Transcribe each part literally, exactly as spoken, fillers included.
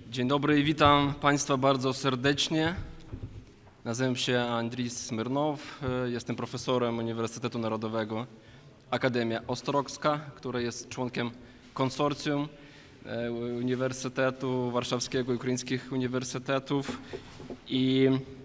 Dzień dobry, witam Państwa bardzo serdecznie. Nazywam się Andrzej Smyrnow, jestem profesorem Uniwersytetu Narodowego Akademia Ostrogska, który jest członkiem konsorcjum Uniwersytetu Warszawskiego i Ukraińskich Uniwersytetów. I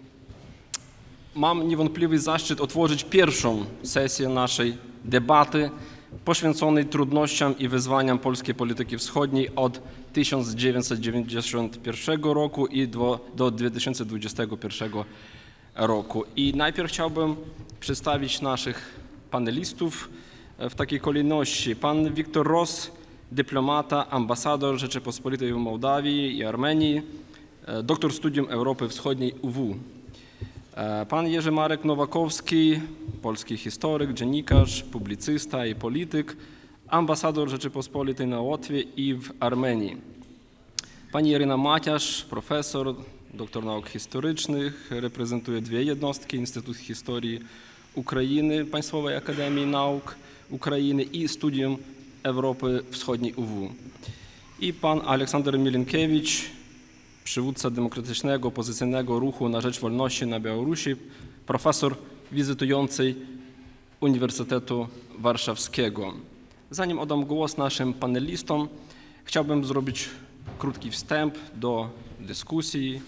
mam niewątpliwy zaszczyt otworzyć pierwszą sesję naszej debaty poświęconej trudnościom i wyzwaniom polskiej polityki wschodniej od tysiąc dziewięćset dziewięćdziesiątego pierwszego roku i do, do dwa tysiące dwudziestego pierwszego roku. I najpierw chciałbym przedstawić naszych panelistów w takiej kolejności. Pan Wiktor Ros, dyplomata, ambasador Rzeczypospolitej w Mołdawii i Armenii, doktor studium Europy Wschodniej U W. Pan Jerzy Marek Nowakowski, polski historyk, dziennikarz, publicysta i polityk, ambasador Rzeczypospolitej na Łotwie i w Armenii. Pani Iryna Maciarz, profesor, doktor nauk historycznych, reprezentuje dwie jednostki, Instytut Historii Ukrainy Państwowej Akademii Nauk Ukrainy i Studium Europy Wschodniej U W. I pan Aleksander Milinkiewicz, przywódca demokratycznego, opozycyjnego ruchu na rzecz wolności na Białorusi, profesor wizytujący Uniwersytetu Warszawskiego. Zanim oddam głos naszym panelistom, chciałbym zrobić krótki wstęp do dyskusji.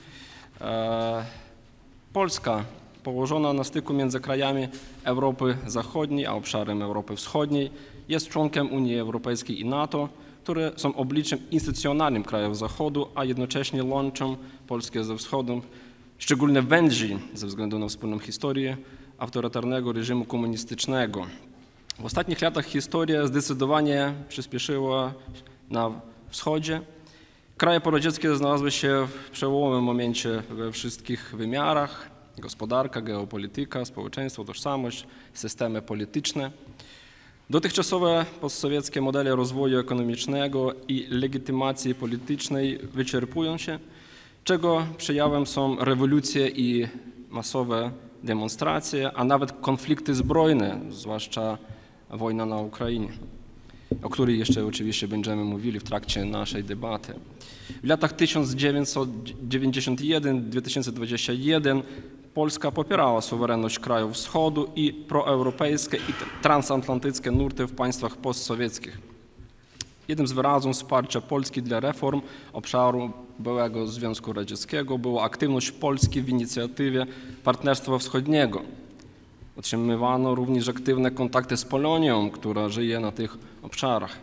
Polska, położona na styku między krajami Europy Zachodniej a obszarem Europy Wschodniej, jest członkiem Unii Europejskiej i NATO, które są obliczem instytucjonalnym krajów Zachodu, a jednocześnie łączą Polskę ze Wschodem, szczególnie węzi ze względu na wspólną historię autorytarnego reżimu komunistycznego. W ostatnich latach historia zdecydowanie przyspieszyła na wschodzie. Kraje poradzieckie znalazły się w przełomowym momencie we wszystkich wymiarach: gospodarka, geopolityka, społeczeństwo, tożsamość, systemy polityczne. Dotychczasowe postsowieckie modele rozwoju ekonomicznego i legitymacji politycznej wyczerpują się, czego przejawem są rewolucje i masowe demonstracje, a nawet konflikty zbrojne, zwłaszcza wojna na Ukrainie, o której jeszcze oczywiście będziemy mówili w trakcie naszej debaty. W latach tysiąc dziewięćset dziewięćdziesiątym pierwszym do dwa tysiące dwudziestego pierwszego Polska popierała suwerenność krajów Wschodu i proeuropejskie i transatlantyckie nurty w państwach postsowieckich. Jednym z wyrazów wsparcia Polski dla reform obszaru byłego Związku Radzieckiego była aktywność Polski w inicjatywie Partnerstwa Wschodniego. Utrzymywano również aktywne kontakty z Polonią, która żyje na tych obszarach.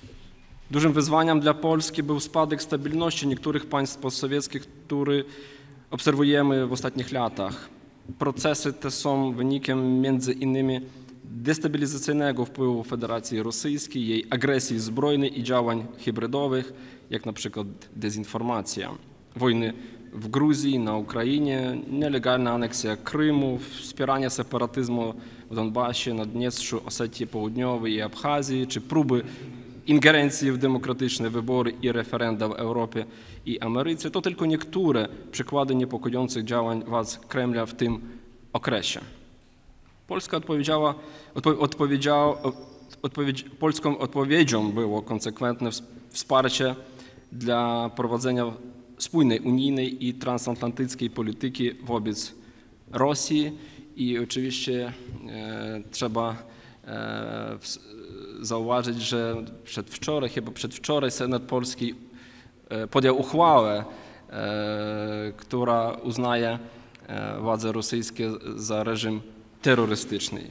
Dużym wyzwaniem dla Polski był spadek stabilności niektórych państw postsowieckich, który obserwujemy w ostatnich latach. Procesy te są wynikiem między innymi destabilizacyjnego wpływu Federacji Rosyjskiej, jej agresji zbrojnej i działań hybrydowych, jak na przykład dezinformacja, wojny w Gruzji, na Ukrainie, nielegalna aneksja Krymu, wspieranie separatyzmu w Donbasie, Naddniestrzu, Osetii Południowej i Abchazji, czy próby ingerencji w demokratyczne wybory i referenda w Europie i Ameryce, to tylko niektóre przykłady niepokojących działań władz Kremla w tym okresie. Polska odpowiedziała, odpo, odpowiedziała, odpowiedź, polską odpowiedzią było konsekwentne wsparcie dla prowadzenia spójnej unijnej i transatlantyckiej polityki wobec Rosji i oczywiście e, trzeba e, zauważyć, że przedwczoraj, chyba przedwczoraj Senat Polski podjął uchwałę, która uznaje władze rosyjskie za reżim terrorystyczny.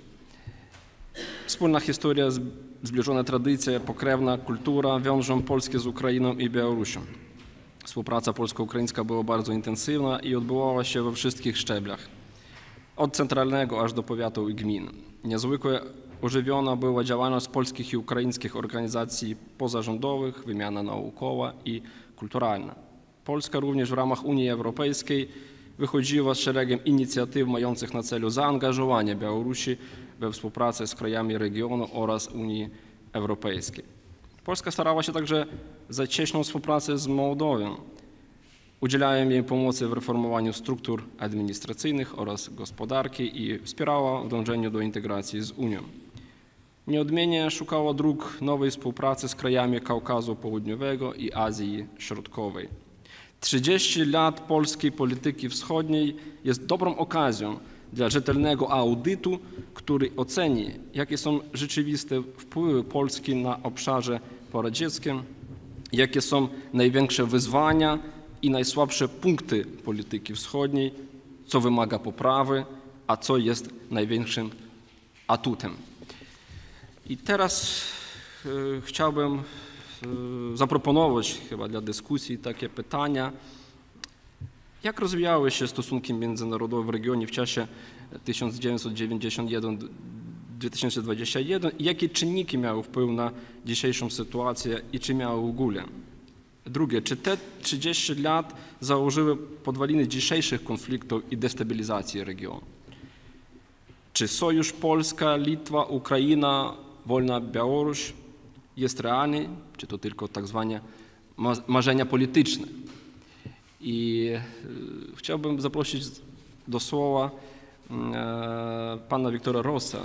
Wspólna historia, zbliżona tradycja, pokrewna kultura wiążą Polskę z Ukrainą i Białorusią. Współpraca polsko-ukraińska była bardzo intensywna i odbywała się we wszystkich szczeblach, od centralnego aż do powiatu i gmin. Niezwykłe ożywiona była działalność polskich i ukraińskich organizacji pozarządowych, wymiana naukowa i kulturalna. Polska również w ramach Unii Europejskiej wychodziła z szeregiem inicjatyw mających na celu zaangażowanie Białorusi we współpracę z krajami regionu oraz Unii Europejskiej. Polska starała się także zacieśnić współpracę z Mołdowią, udzielając jej pomocy w reformowaniu struktur administracyjnych oraz gospodarki i wspierała w dążeniu do integracji z Unią. Nieodmiennie szukała dróg nowej współpracy z krajami Kaukazu Południowego i Azji Środkowej. trzydzieści lat polskiej polityki wschodniej jest dobrą okazją dla rzetelnego audytu, który oceni, jakie są rzeczywiste wpływy Polski na obszarze poradzieckim, jakie są największe wyzwania i najsłabsze punkty polityki wschodniej, co wymaga poprawy, a co jest największym atutem. I teraz y, chciałbym y, zaproponować chyba dla dyskusji takie pytania. Jak rozwijały się stosunki międzynarodowe w regionie w czasie tysiąc dziewięćset dziewięćdziesiąt jeden do dwa tysiące dwudziestego pierwszego i jakie czynniki miały wpływ na dzisiejszą sytuację i czy miały w ogóle? Drugie, czy te trzydzieści lat założyły podwaliny dzisiejszych konfliktów i destabilizacji regionu? Czy sojusz Polska, Litwa, Ukraina, wolna Białoruś jest realny, czy to tylko tak zwane marzenia polityczne? I y, chciałbym zaprosić do słowa y, pana Wiktora Rossa.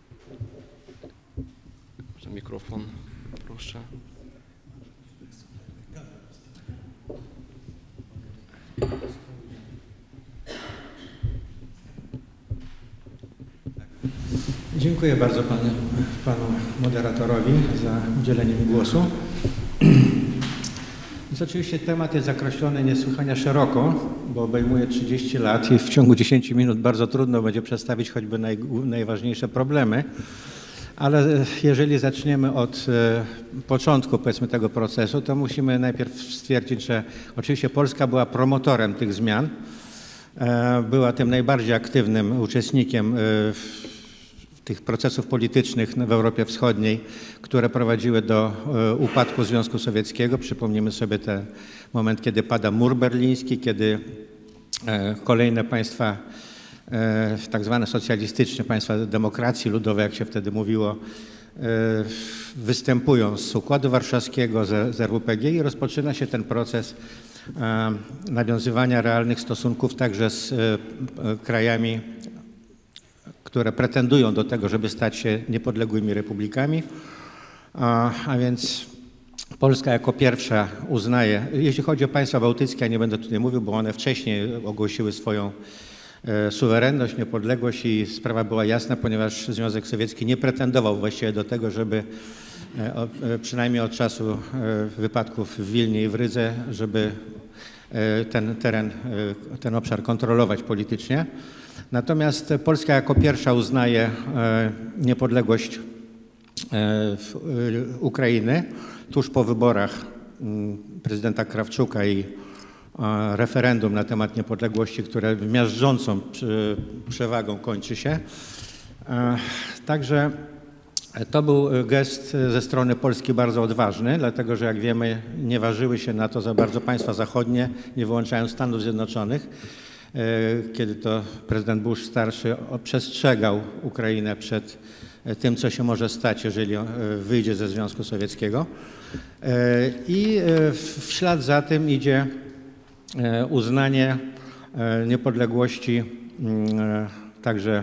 Mikrofon, proszę. Dziękuję bardzo panu, panu moderatorowi za udzielenie mi głosu. Więc oczywiście temat jest zakreślony niesłychanie szeroko, bo obejmuje trzydzieści lat i w ciągu dziesięciu minut bardzo trudno będzie przedstawić choćby naj, najważniejsze problemy. Ale jeżeli zaczniemy od e, początku, powiedzmy, tego procesu, to musimy najpierw stwierdzić, że oczywiście Polska była promotorem tych zmian. E, była tym najbardziej aktywnym uczestnikiem e, tych procesów politycznych w Europie Wschodniej, które prowadziły do e, upadku Związku Sowieckiego. Przypomnijmy sobie ten moment, kiedy pada mur berliński, kiedy e, kolejne państwa, e, tak zwane socjalistyczne państwa demokracji ludowej, jak się wtedy mówiło, e, występują z Układu Warszawskiego, z, z R W P G i rozpoczyna się ten proces e, nawiązywania realnych stosunków także z e, krajami, które pretendują do tego, żeby stać się niepodległymi republikami, a, a więc Polska jako pierwsza uznaje, jeśli chodzi o państwa bałtyckie, ja nie będę tutaj mówił, bo one wcześniej ogłosiły swoją e, suwerenność, niepodległość i sprawa była jasna, ponieważ Związek Sowiecki nie pretendował właściwie do tego, żeby e, o, e, przynajmniej od czasu e, wypadków w Wilnie i w Rydze, żeby e, ten teren, e, ten obszar kontrolować politycznie. Natomiast Polska jako pierwsza uznaje e, niepodległość e, Ukrainy tuż po wyborach m, prezydenta Krawczuka i e, referendum na temat niepodległości, które miażdżącą przy, przewagą kończy się. E, także to był gest ze strony Polski bardzo odważny, dlatego że jak wiemy nie ważyły się na to za bardzo państwa zachodnie, nie wyłączając Stanów Zjednoczonych, kiedy to prezydent Bush starszy przestrzegał Ukrainę przed tym, co się może stać, jeżeli wyjdzie ze Związku Sowieckiego. I w ślad za tym idzie uznanie niepodległości także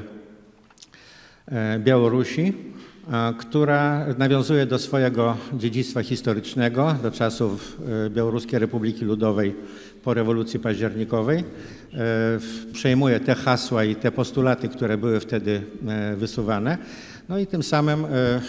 Białorusi, która nawiązuje do swojego dziedzictwa historycznego, do czasów Białoruskiej Republiki Ludowej po rewolucji październikowej. Przejmuje te hasła i te postulaty, które były wtedy wysuwane. No i tym samym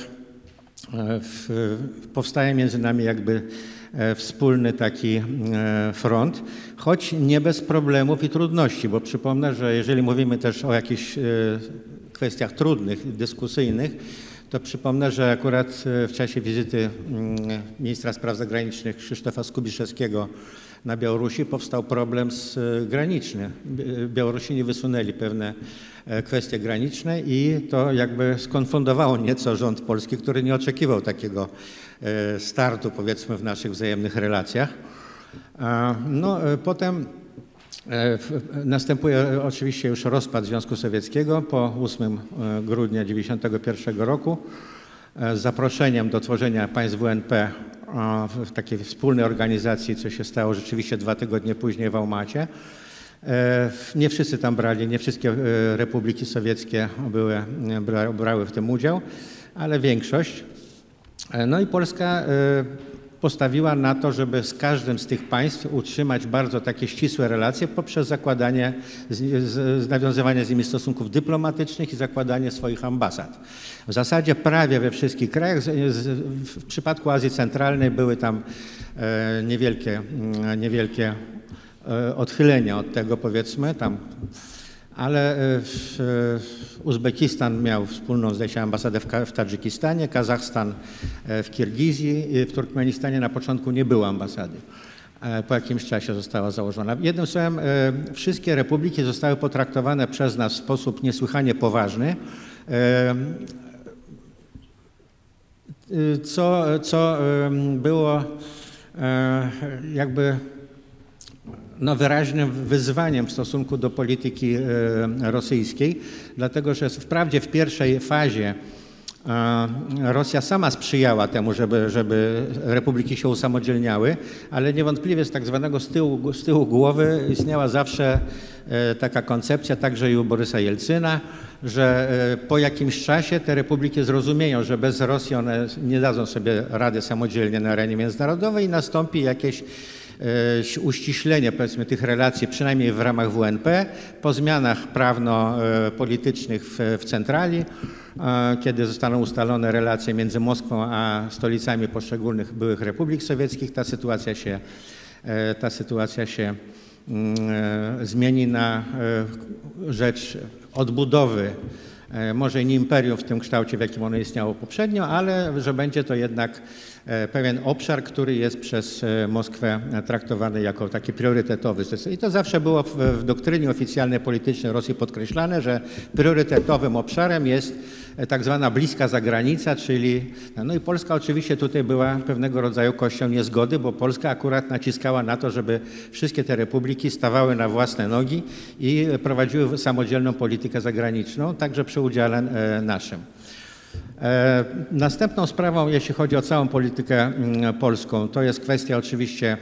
powstaje między nami jakby wspólny taki front, choć nie bez problemów i trudności, bo przypomnę, że jeżeli mówimy też o jakichś kwestiach trudnych, dyskusyjnych, to przypomnę, że akurat w czasie wizyty ministra spraw zagranicznych Krzysztofa Skubiszewskiego na Białorusi powstał problem z, graniczny. Białorusini wysunęli pewne kwestie graniczne i to jakby skonfundowało nieco rząd polski, który nie oczekiwał takiego startu, powiedzmy, w naszych wzajemnych relacjach. No, potem następuje oczywiście już rozpad Związku Sowieckiego po ósmego grudnia tysiąc dziewięćset dziewięćdziesiątego pierwszego roku z zaproszeniem do tworzenia państw W N P w takiej wspólnej organizacji, co się stało rzeczywiście dwa tygodnie później w Almacie. Nie wszyscy tam brali, nie wszystkie republiki sowieckie były, brały w tym udział, ale większość. No i Polska postawiła na to, żeby z każdym z tych państw utrzymać bardzo takie ścisłe relacje poprzez zakładanie, z, z, nawiązywanie z nimi stosunków dyplomatycznych i zakładanie swoich ambasad. W zasadzie prawie we wszystkich krajach, z, z, w przypadku Azji Centralnej były tam e, niewielkie, niewielkie e, odchylenia od tego, powiedzmy, tam. Ale w, w Uzbekistan miał wspólną, zdaje się, ambasadę w, w Tadżykistanie, Kazachstan w Kirgizji, w Turkmenistanie na początku nie było ambasady. Po jakimś czasie została założona. Jednym słowem, wszystkie republiki zostały potraktowane przez nas w sposób niesłychanie poważny, co, co było jakby no, wyraźnym wyzwaniem w stosunku do polityki rosyjskiej, dlatego że wprawdzie w pierwszej fazie Rosja sama sprzyjała temu, żeby, żeby republiki się usamodzielniały, ale niewątpliwie z tak zwanego z tyłu, z tyłu głowy istniała zawsze taka koncepcja, także i u Borysa Jelcyna, że po jakimś czasie te republiki zrozumieją, że bez Rosji one nie dadzą sobie rady samodzielnie na arenie międzynarodowej i nastąpi jakieś uściślenie, powiedzmy, tych relacji, przynajmniej w ramach W N P, po zmianach prawno-politycznych w, w centrali, kiedy zostaną ustalone relacje między Moskwą a stolicami poszczególnych byłych republik sowieckich, ta sytuacja się, ta sytuacja się zmieni na rzecz odbudowy, może nie imperium w tym kształcie, w jakim ono istniało poprzednio, ale że będzie to jednak pewien obszar, który jest przez Moskwę traktowany jako taki priorytetowy. I to zawsze było w, w doktrynie oficjalnej politycznej Rosji podkreślane, że priorytetowym obszarem jest tak zwana bliska zagranica, czyli no i Polska oczywiście tutaj była pewnego rodzaju kością niezgody, bo Polska akurat naciskała na to, żeby wszystkie te republiki stawały na własne nogi i prowadziły samodzielną politykę zagraniczną, także przy udziale naszym. Następną sprawą, jeśli chodzi o całą politykę polską, to jest kwestia oczywiście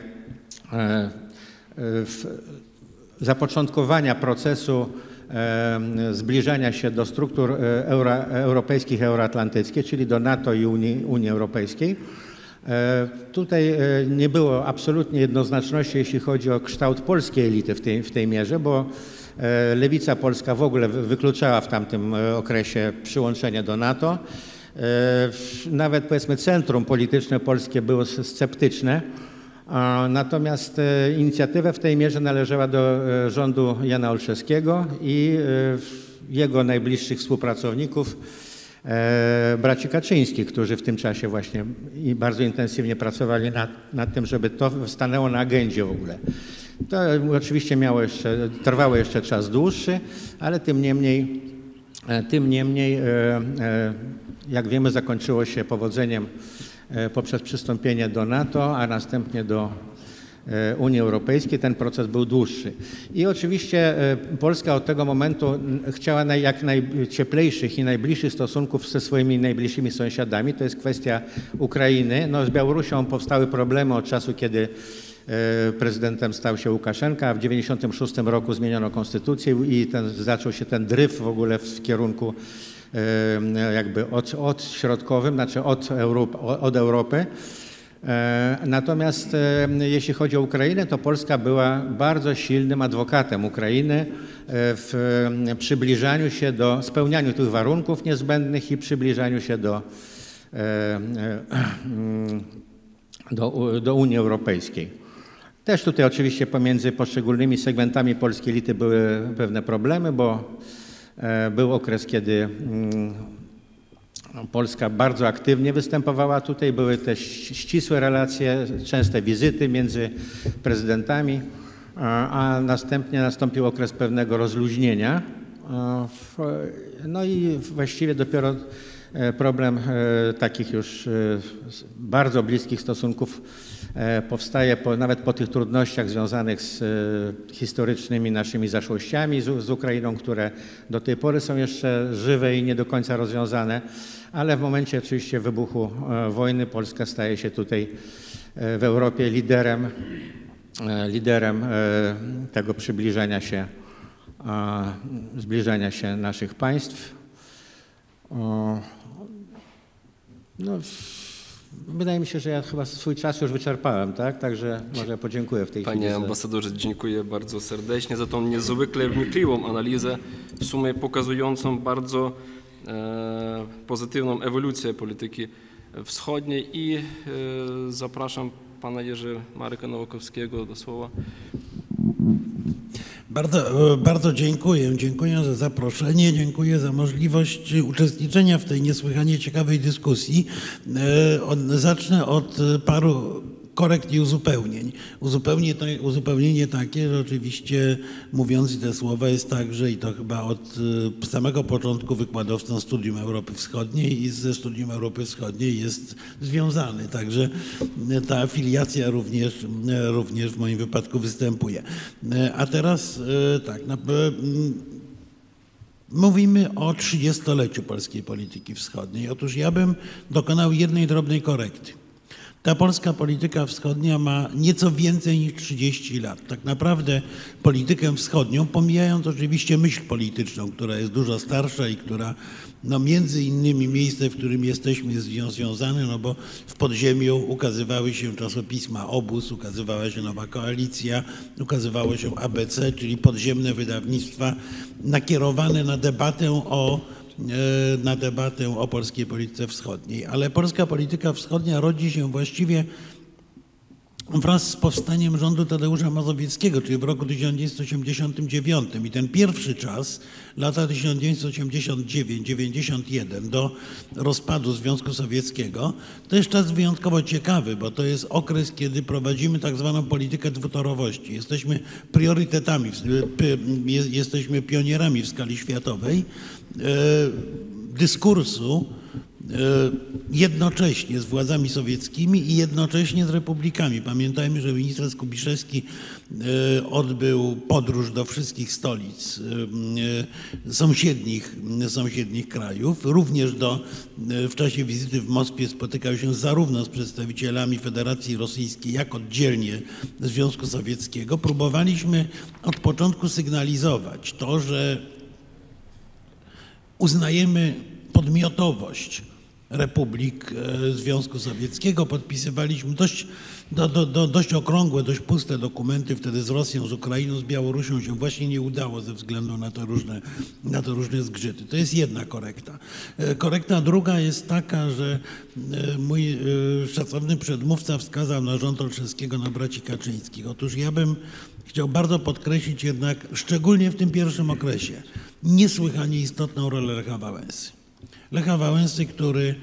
zapoczątkowania procesu zbliżania się do struktur euro, europejskich, euroatlantyckich, czyli do NATO i Unii, Unii Europejskiej. Tutaj nie było absolutnie jednoznaczności, jeśli chodzi o kształt polskiej elity w tej, w tej mierze, bo lewica polska w ogóle wykluczała w tamtym okresie przyłączenie do NATO. Nawet, powiedzmy, centrum polityczne polskie było sceptyczne. Natomiast inicjatywa w tej mierze należała do rządu Jana Olszewskiego i jego najbliższych współpracowników, braci Kaczyńskich, którzy w tym czasie właśnie i bardzo intensywnie pracowali nad, nad tym, żeby to stanęło na agendzie w ogóle. To oczywiście miało jeszcze, trwało jeszcze czas dłuższy, ale tym niemniej, tym niemniej, jak wiemy, zakończyło się powodzeniem poprzez przystąpienie do NATO, a następnie do Unii Europejskiej. Ten proces był dłuższy. I oczywiście Polska od tego momentu chciała jak najcieplejszych i najbliższych stosunków ze swoimi najbliższymi sąsiadami. To jest kwestia Ukrainy. No, z Białorusią powstały problemy od czasu, kiedy prezydentem stał się Łukaszenka, a w dziewięćdziesiątym szóstym roku zmieniono konstytucję i ten, zaczął się ten dryf w ogóle w kierunku jakby od, od środkowym, znaczy od Europy, od Europy. Natomiast jeśli chodzi o Ukrainę, to Polska była bardzo silnym adwokatem Ukrainy w przybliżaniu się do, spełnianiu tych warunków niezbędnych i przybliżaniu się do, do, do Unii Europejskiej. Też tutaj oczywiście pomiędzy poszczególnymi segmentami polskiej elity były pewne problemy, bo był okres, kiedy Polska bardzo aktywnie występowała tutaj, były też ścisłe relacje, częste wizyty między prezydentami, a następnie nastąpił okres pewnego rozluźnienia. No i właściwie dopiero problem takich już bardzo bliskich stosunków powstaje po, nawet po tych trudnościach związanych z historycznymi naszymi zaszłościami z, z Ukrainą, które do tej pory są jeszcze żywe i nie do końca rozwiązane, ale w momencie oczywiście wybuchu wojny Polska staje się tutaj w Europie liderem, liderem tego przybliżenia się, zbliżenia się naszych państw. No, Wydaje mi się, że ja chyba swój czas już wyczerpałem, tak? Także może podziękuję w tej chwili. Panie za- ambasadorze, dziękuję bardzo serdecznie za tą niezwykle wnikliwą analizę, w sumie pokazującą bardzo e, pozytywną ewolucję polityki wschodniej i e, zapraszam pana Jerzy Marka Nowakowskiego do słowa. Bardzo, bardzo dziękuję. Dziękuję za zaproszenie, dziękuję za możliwość uczestniczenia w tej niesłychanie ciekawej dyskusji. E, od, zacznę od paru korekt i uzupełnień. Uzupełnienie, uzupełnienie takie, że oczywiście mówiąc te słowa jest tak, że i to chyba od samego początku wykładowcą Studium Europy Wschodniej i ze Studium Europy Wschodniej jest związany. Także ta afiliacja również, również w moim wypadku występuje. A teraz tak, na, mówimy o trzydziestoleciu polskiej polityki wschodniej. Otóż ja bym dokonał jednej drobnej korekty. Ta polska polityka wschodnia ma nieco więcej niż trzydzieści lat. Tak naprawdę politykę wschodnią, pomijając oczywiście myśl polityczną, która jest dużo starsza i która no między innymi miejsce, w którym jesteśmy jest z nią związane, no bo w podziemiu ukazywały się czasopisma Obóz, ukazywała się Nowa Koalicja, ukazywało się A B C, czyli podziemne wydawnictwa nakierowane na debatę o na debatę o polskiej polityce wschodniej. Ale polska polityka wschodnia rodzi się właściwie wraz z powstaniem rządu Tadeusza Mazowieckiego, czyli w roku tysiąc dziewięćset osiemdziesiątym dziewiątym. I ten pierwszy czas, lata tysiąc dziewięćset osiemdziesiąt dziewięć do dziewięćdziesiąt jeden, do rozpadu Związku Sowieckiego, to jest czas wyjątkowo ciekawy, bo to jest okres, kiedy prowadzimy tak zwaną politykę dwutorowości. Jesteśmy priorytetami, jesteśmy pionierami w skali światowej dyskursu jednocześnie z władzami sowieckimi i jednocześnie z republikami. Pamiętajmy, że minister Skubiszewski odbył podróż do wszystkich stolic sąsiednich, sąsiednich krajów. Również do, w czasie wizyty w Moskwie spotykał się zarówno z przedstawicielami Federacji Rosyjskiej, jak oddzielnie Związku Sowieckiego. Próbowaliśmy od początku sygnalizować to, że uznajemy podmiotowość republik Związku Sowieckiego. Podpisywaliśmy dość, do, do, do, dość okrągłe, dość puste dokumenty. Wtedy z Rosją, z Ukrainą, z Białorusią się właśnie nie udało ze względu na te różne, na te różne zgrzyty. To jest jedna korekta. Korekta druga jest taka, że mój szacowny przedmówca wskazał na rząd Olszewskiego, na braci Kaczyńskich. Otóż ja bym chciał bardzo podkreślić jednak, szczególnie w tym pierwszym okresie, niesłychanie istotną rolę Lecha Wałęsy. Lecha Wałęsy, który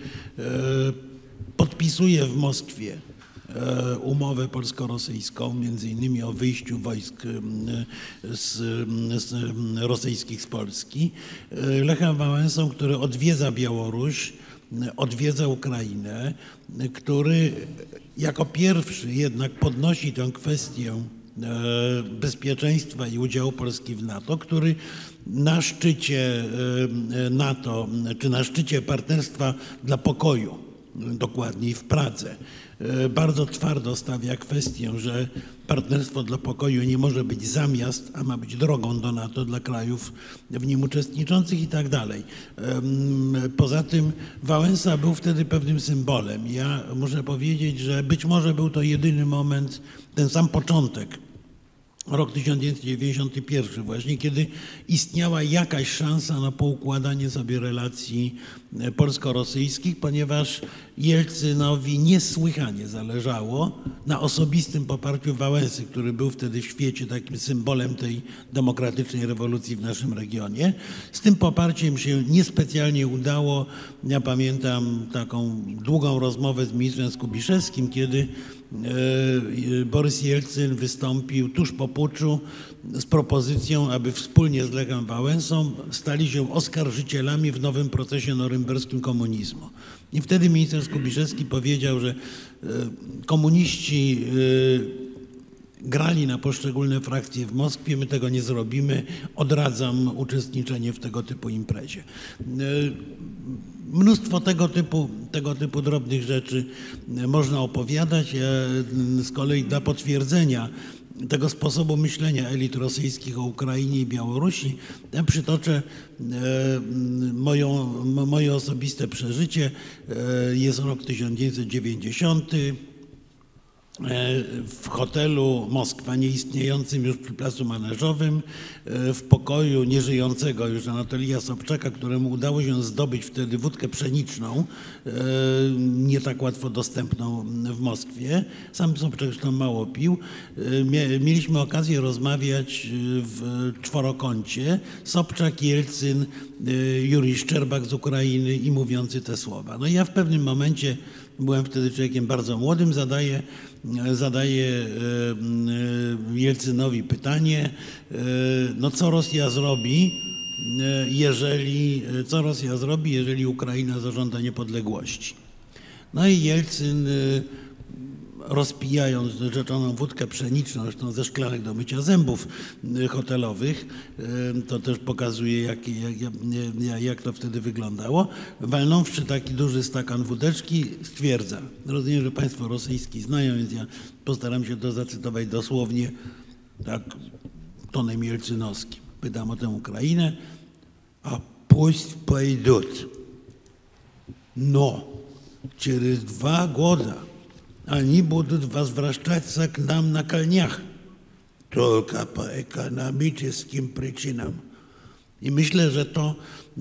podpisuje w Moskwie umowę polsko-rosyjską, między innymi o wyjściu wojsk z, z rosyjskich z Polski. Lechem Wałęsą, który odwiedza Białoruś, odwiedza Ukrainę, który jako pierwszy jednak podnosi tę kwestię bezpieczeństwa i udziału Polski w NATO, który na szczycie NATO, czy na szczycie Partnerstwa dla Pokoju, dokładniej w Pradze, bardzo twardo stawia kwestię, że Partnerstwo dla Pokoju nie może być zamiast, a ma być drogą do NATO dla krajów w nim uczestniczących i tak dalej. Poza tym Wałęsa był wtedy pewnym symbolem. Ja muszę powiedzieć, że być może był to jedyny moment, ten sam początek, rok tysiąc dziewięćset dziewięćdziesiąty pierwszy właśnie, kiedy istniała jakaś szansa na poukładanie sobie relacji polsko-rosyjskich, ponieważ Jelcynowi niesłychanie zależało na osobistym poparciu Wałęsy, który był wtedy w świecie takim symbolem tej demokratycznej rewolucji w naszym regionie. Z tym poparciem się niespecjalnie udało. Ja pamiętam taką długą rozmowę z ministrem Skubiszewskim, kiedy Borys Jelcyn wystąpił tuż po puczu z propozycją, aby wspólnie z Lechem Wałęsą stali się oskarżycielami w nowym procesie norymberskim komunizmu. I wtedy minister Skubiszewski powiedział, że komuniści grali na poszczególne frakcje w Moskwie, my tego nie zrobimy, odradzam uczestniczenie w tego typu imprezie. Mnóstwo tego typu, tego typu drobnych rzeczy można opowiadać. Ja z kolei dla potwierdzenia tego sposobu myślenia elit rosyjskich o Ukrainie i Białorusi, ja przytoczę moją, moje osobiste przeżycie. Jest rok tysiąc dziewięćset dziewięćdziesiąty. W hotelu Moskwa, nieistniejącym już przy Placu Maneżowym, w pokoju nieżyjącego już Anatolija Sobczaka, któremu udało się zdobyć wtedy wódkę pszeniczną, nie tak łatwo dostępną w Moskwie. Sam Sobczak zresztą mało pił. Mieliśmy okazję rozmawiać w czworokącie. Sobczak, Jelcyn, Jurij Szczerbak z Ukrainy i mówiący te słowa. No i ja w pewnym momencie, byłem wtedy człowiekiem bardzo młodym, zadaję, zadaję Jelcynowi pytanie, no co Rosja zrobi, jeżeli, co Rosja zrobi, jeżeli Ukraina zażąda niepodległości. No i Jelcyn, rozpijając rzeczoną wódkę pszeniczną, zresztą ze szklanek do mycia zębów hotelowych, to też pokazuje, jak, jak, jak to wtedy wyglądało, walnąwszy taki duży stakan wódeczki, stwierdza, rozumiem, że państwo rosyjski znają, więc ja postaram się to zacytować dosłownie, tak tonem jelcynowskim. Pytam o tę Ukrainę, a puść pойдут. No, через два года они будут возвращаться к нам на конях, только по экономическим причинам. I myślę, że to,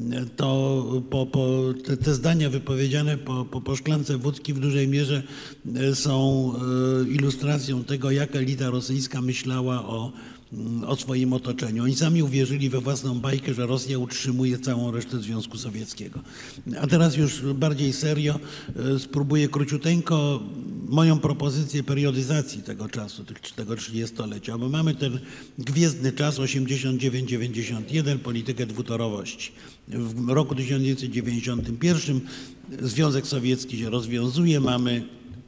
to po, po, te, te zdania wypowiedziane po, po, po szklance wódki w dużej mierze są ilustracją tego, jak elita rosyjska myślała o, o swoim otoczeniu. Oni sami uwierzyli we własną bajkę, że Rosja utrzymuje całą resztę Związku Sowieckiego. A teraz już bardziej serio spróbuję króciuteńko moją propozycję periodyzacji tego czasu, tego trzydziestolecia, bo mamy ten gwiezdny czas osiemdziesiąt dziewięć dziewięćdziesiąt jeden, politykę dwutorowości. W roku tysiąc dziewięćset dziewięćdziesiątym pierwszym Związek Sowiecki się rozwiązuje, mamy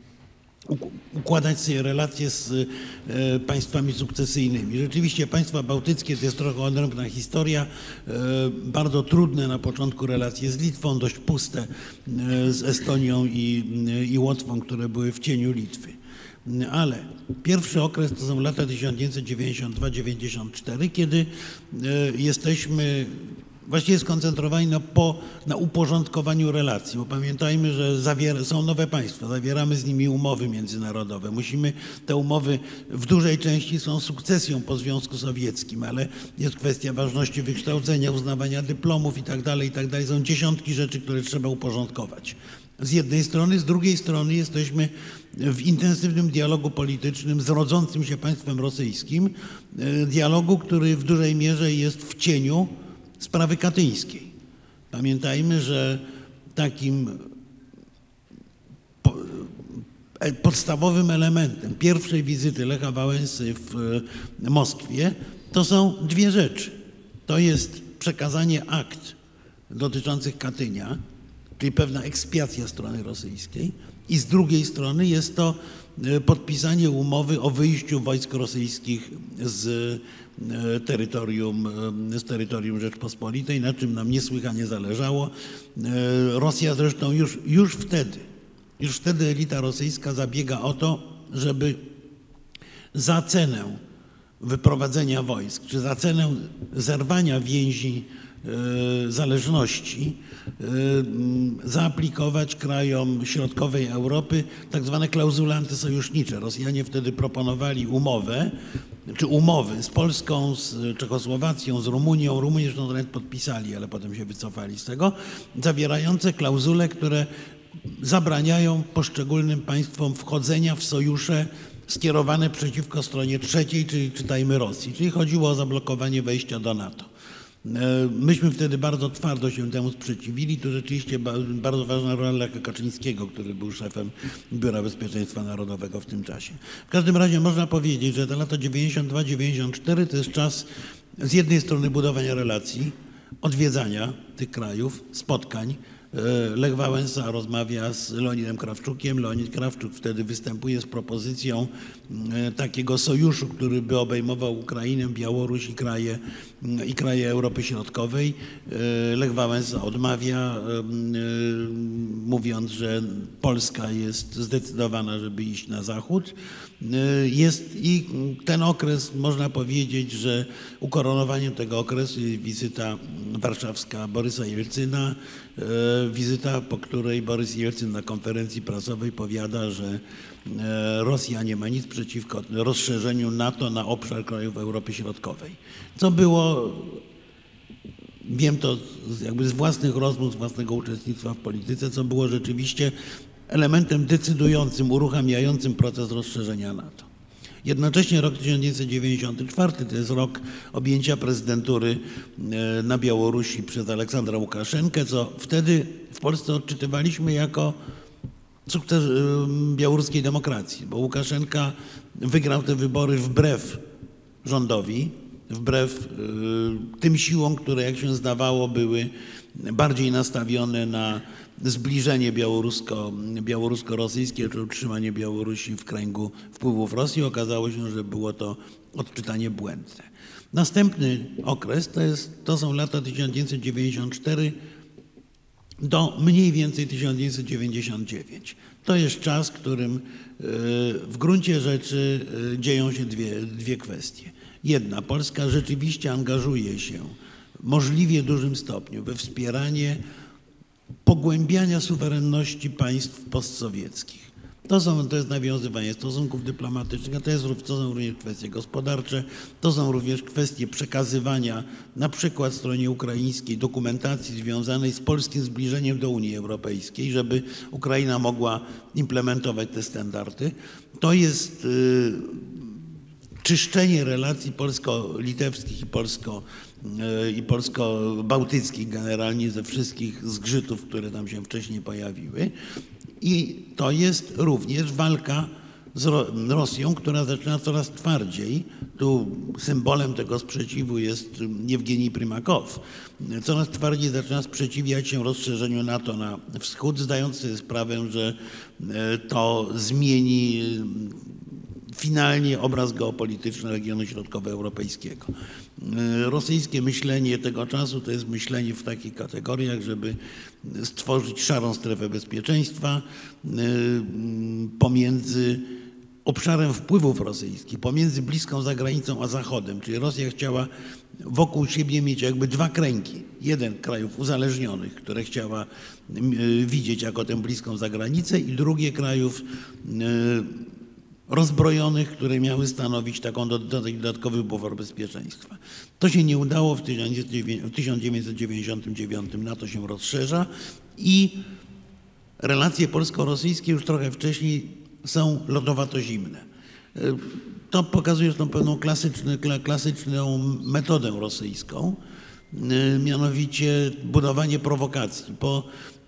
układać sobie relacje z państwami sukcesyjnymi. Rzeczywiście państwa bałtyckie to jest trochę odrębna historia, bardzo trudne na początku relacje z Litwą, dość puste z Estonią i, i Łotwą, które były w cieniu Litwy. Ale pierwszy okres to są lata tysiąc dziewięćset dziewięćdziesiąt dwa dziewięćdziesiąt cztery, kiedy jesteśmy właściwie skoncentrowani na, po, na uporządkowaniu relacji, bo pamiętajmy, że zawier- są nowe państwa, zawieramy z nimi umowy międzynarodowe. Musimy, te umowy w dużej części są sukcesją po Związku Sowieckim, ale jest kwestia ważności wykształcenia, uznawania dyplomów i tak dalej, i tak dalej. Są dziesiątki rzeczy, które trzeba uporządkować. Z jednej strony, z drugiej strony jesteśmy w intensywnym dialogu politycznym z rodzącym się państwem rosyjskim, dialogu, który w dużej mierze jest w cieniu sprawy katyńskiej. Pamiętajmy, że takim podstawowym elementem pierwszej wizyty Lecha Wałęsy w Moskwie to są dwie rzeczy. To jest przekazanie akt dotyczących Katynia, czyli pewna ekspiacja strony rosyjskiej, i z drugiej strony jest to podpisanie umowy o wyjściu wojsk rosyjskich z terytorium, z terytorium Rzeczpospolitej, na czym nam niesłychanie zależało. Rosja zresztą już, już wtedy, już wtedy elita rosyjska zabiega o to, żeby za cenę wyprowadzenia wojsk, czy za cenę zerwania więzi zależności zaaplikować krajom środkowej Europy tak zwane klauzule antysojusznicze. Rosjanie wtedy proponowali umowę, czy umowy z Polską, z Czechosłowacją, z Rumunią. Rumuni zresztą nawet podpisali, ale potem się wycofali z tego, zawierające klauzule, które zabraniają poszczególnym państwom wchodzenia w sojusze skierowane przeciwko stronie trzeciej, czyli czytajmy Rosji. Czyli chodziło o zablokowanie wejścia do NATO. Myśmy wtedy bardzo twardo się temu sprzeciwili. Tu rzeczywiście bardzo ważna rola Lecha Kaczyńskiego, który był szefem Biura Bezpieczeństwa Narodowego w tym czasie. W każdym razie można powiedzieć, że te lata dziewięćdziesiąt dwa dziewięćdziesiąt cztery to jest czas z jednej strony budowania relacji, odwiedzania tych krajów, spotkań. Lech Wałęsa rozmawia z Leonidem Krawczukiem. Leonid Krawczuk wtedy występuje z propozycją takiego sojuszu, który by obejmował Ukrainę, Białoruś i kraje, i kraje Europy Środkowej. Lech Wałęsa odmawia, mówiąc, że Polska jest zdecydowana, żeby iść na zachód. Jest i ten okres, można powiedzieć, że ukoronowaniem tego okresu jest wizyta warszawska Borysa Jelcyna, wizyta, po której Borys Jelcyn na konferencji prasowej powiada, że Rosja nie ma nic przeciwko rozszerzeniu NATO na obszar krajów Europy Środkowej. Co było, wiem to jakby z własnych rozmów, z własnego uczestnictwa w polityce, co było rzeczywiście elementem decydującym, uruchamiającym proces rozszerzenia NATO. Jednocześnie rok tysiąc dziewięćset dziewięćdziesiąty czwarty to jest rok objęcia prezydentury na Białorusi przez Aleksandra Łukaszenkę, co wtedy w Polsce odczytywaliśmy jako sukces białoruskiej demokracji, bo Łukaszenka wygrał te wybory wbrew rządowi, wbrew tym siłom, które jak się zdawało były bardziej nastawione na zbliżenie białorusko, białorusko-rosyjskie czy utrzymanie Białorusi w kręgu wpływów Rosji. Okazało się, że było to odczytanie błędne. Następny okres to, jest, to są lata tysiąc dziewięćset dziewięćdziesiąt cztery do mniej więcej tysiąc dziewięćset dziewięćdziesiąt dziewięć. To jest czas, w którym w gruncie rzeczy dzieją się dwie, dwie kwestie. Jedna, Polska rzeczywiście angażuje się w możliwie dużym stopniu we wspieranie pogłębiania suwerenności państw postsowieckich. To, są, to jest nawiązywanie stosunków dyplomatycznych, a to, jest, to są również kwestie gospodarcze, to są również kwestie przekazywania na przykład stronie ukraińskiej dokumentacji związanej z polskim zbliżeniem do Unii Europejskiej, żeby Ukraina mogła implementować te standardy. To jest y, czyszczenie relacji polsko-litewskich i polsko i polsko-bałtyckich generalnie ze wszystkich zgrzytów, które tam się wcześniej pojawiły. I to jest również walka z Rosją, która zaczyna coraz twardziej. Tu symbolem tego sprzeciwu jest Jewgenij Prymakow. Coraz twardziej zaczyna sprzeciwiać się rozszerzeniu NATO na wschód, zdając sobie sprawę, że to zmieni finalnie obraz geopolityczny regionu środkowoeuropejskiego. Rosyjskie myślenie tego czasu to jest myślenie w takich kategoriach, żeby stworzyć szarą strefę bezpieczeństwa pomiędzy obszarem wpływów rosyjskich, pomiędzy bliską zagranicą a Zachodem, czyli Rosja chciała wokół siebie mieć jakby dwa kręgi. Jeden krajów uzależnionych, które chciała widzieć jako tę bliską zagranicę, i drugie krajów rozbrojonych, które miały stanowić taką dodatkowy bufor bezpieczeństwa. To się nie udało. W tysiąc dziewięćset dziewięćdziesiątym dziewiątym NATO się rozszerza i relacje polsko-rosyjskie już trochę wcześniej są lodowato-zimne. To pokazuje tą pewną klasyczny, klasyczną metodę rosyjską, mianowicie budowanie prowokacji. Po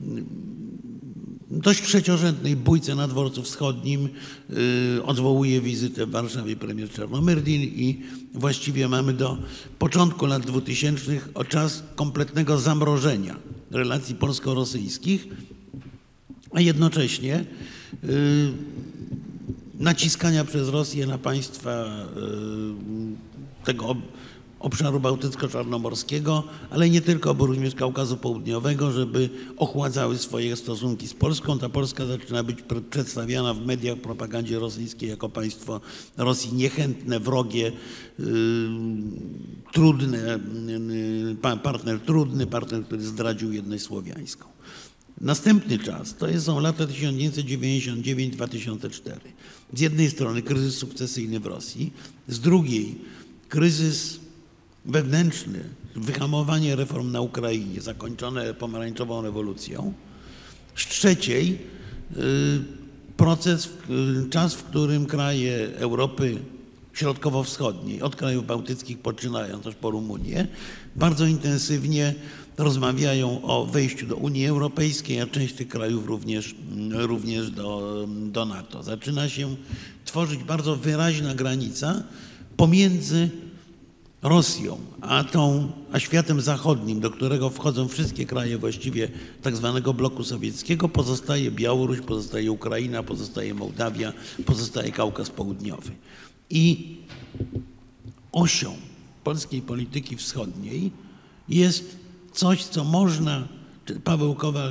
dość trzeciorzędnej bójce na Dworcu Wschodnim yy, odwołuje wizytę w Warszawie premier Czarnomyrdin i właściwie mamy do początku lat dwutysięcznych o czas kompletnego zamrożenia relacji polsko-rosyjskich, a jednocześnie yy, naciskania przez Rosję na państwa yy, tego obszaru bałtycko-czarnomorskiego, ale nie tylko, bo również Kaukazu Południowego, żeby ochładzały swoje stosunki z Polską. Ta Polska zaczyna być przedstawiana w mediach, w propagandzie rosyjskiej jako państwo Rosji niechętne, wrogie, yy, trudne, yy, partner trudny, partner, który zdradził jedność słowiańską. Następny czas to są lata tysiąc dziewięćset dziewięćdziesiąt dziewięć do dwa tysiące czwartego. Z jednej strony kryzys sukcesyjny w Rosji, z drugiej kryzys wewnętrzny, wyhamowanie reform na Ukrainie, zakończone pomarańczową rewolucją. Z trzeciej proces, czas, w którym kraje Europy Środkowo-Wschodniej, od krajów bałtyckich poczynając aż po Rumunię, bardzo intensywnie rozmawiają o wejściu do Unii Europejskiej, a część tych krajów również, również do, do NATO. Zaczyna się tworzyć bardzo wyraźna granica pomiędzy Rosją, a, tą, a światem zachodnim, do którego wchodzą wszystkie kraje właściwie tak zwanego bloku sowieckiego, pozostaje Białoruś, pozostaje Ukraina, pozostaje Mołdawia, pozostaje Kaukaz Południowy. I osią polskiej polityki wschodniej jest coś, co można, Paweł Kowal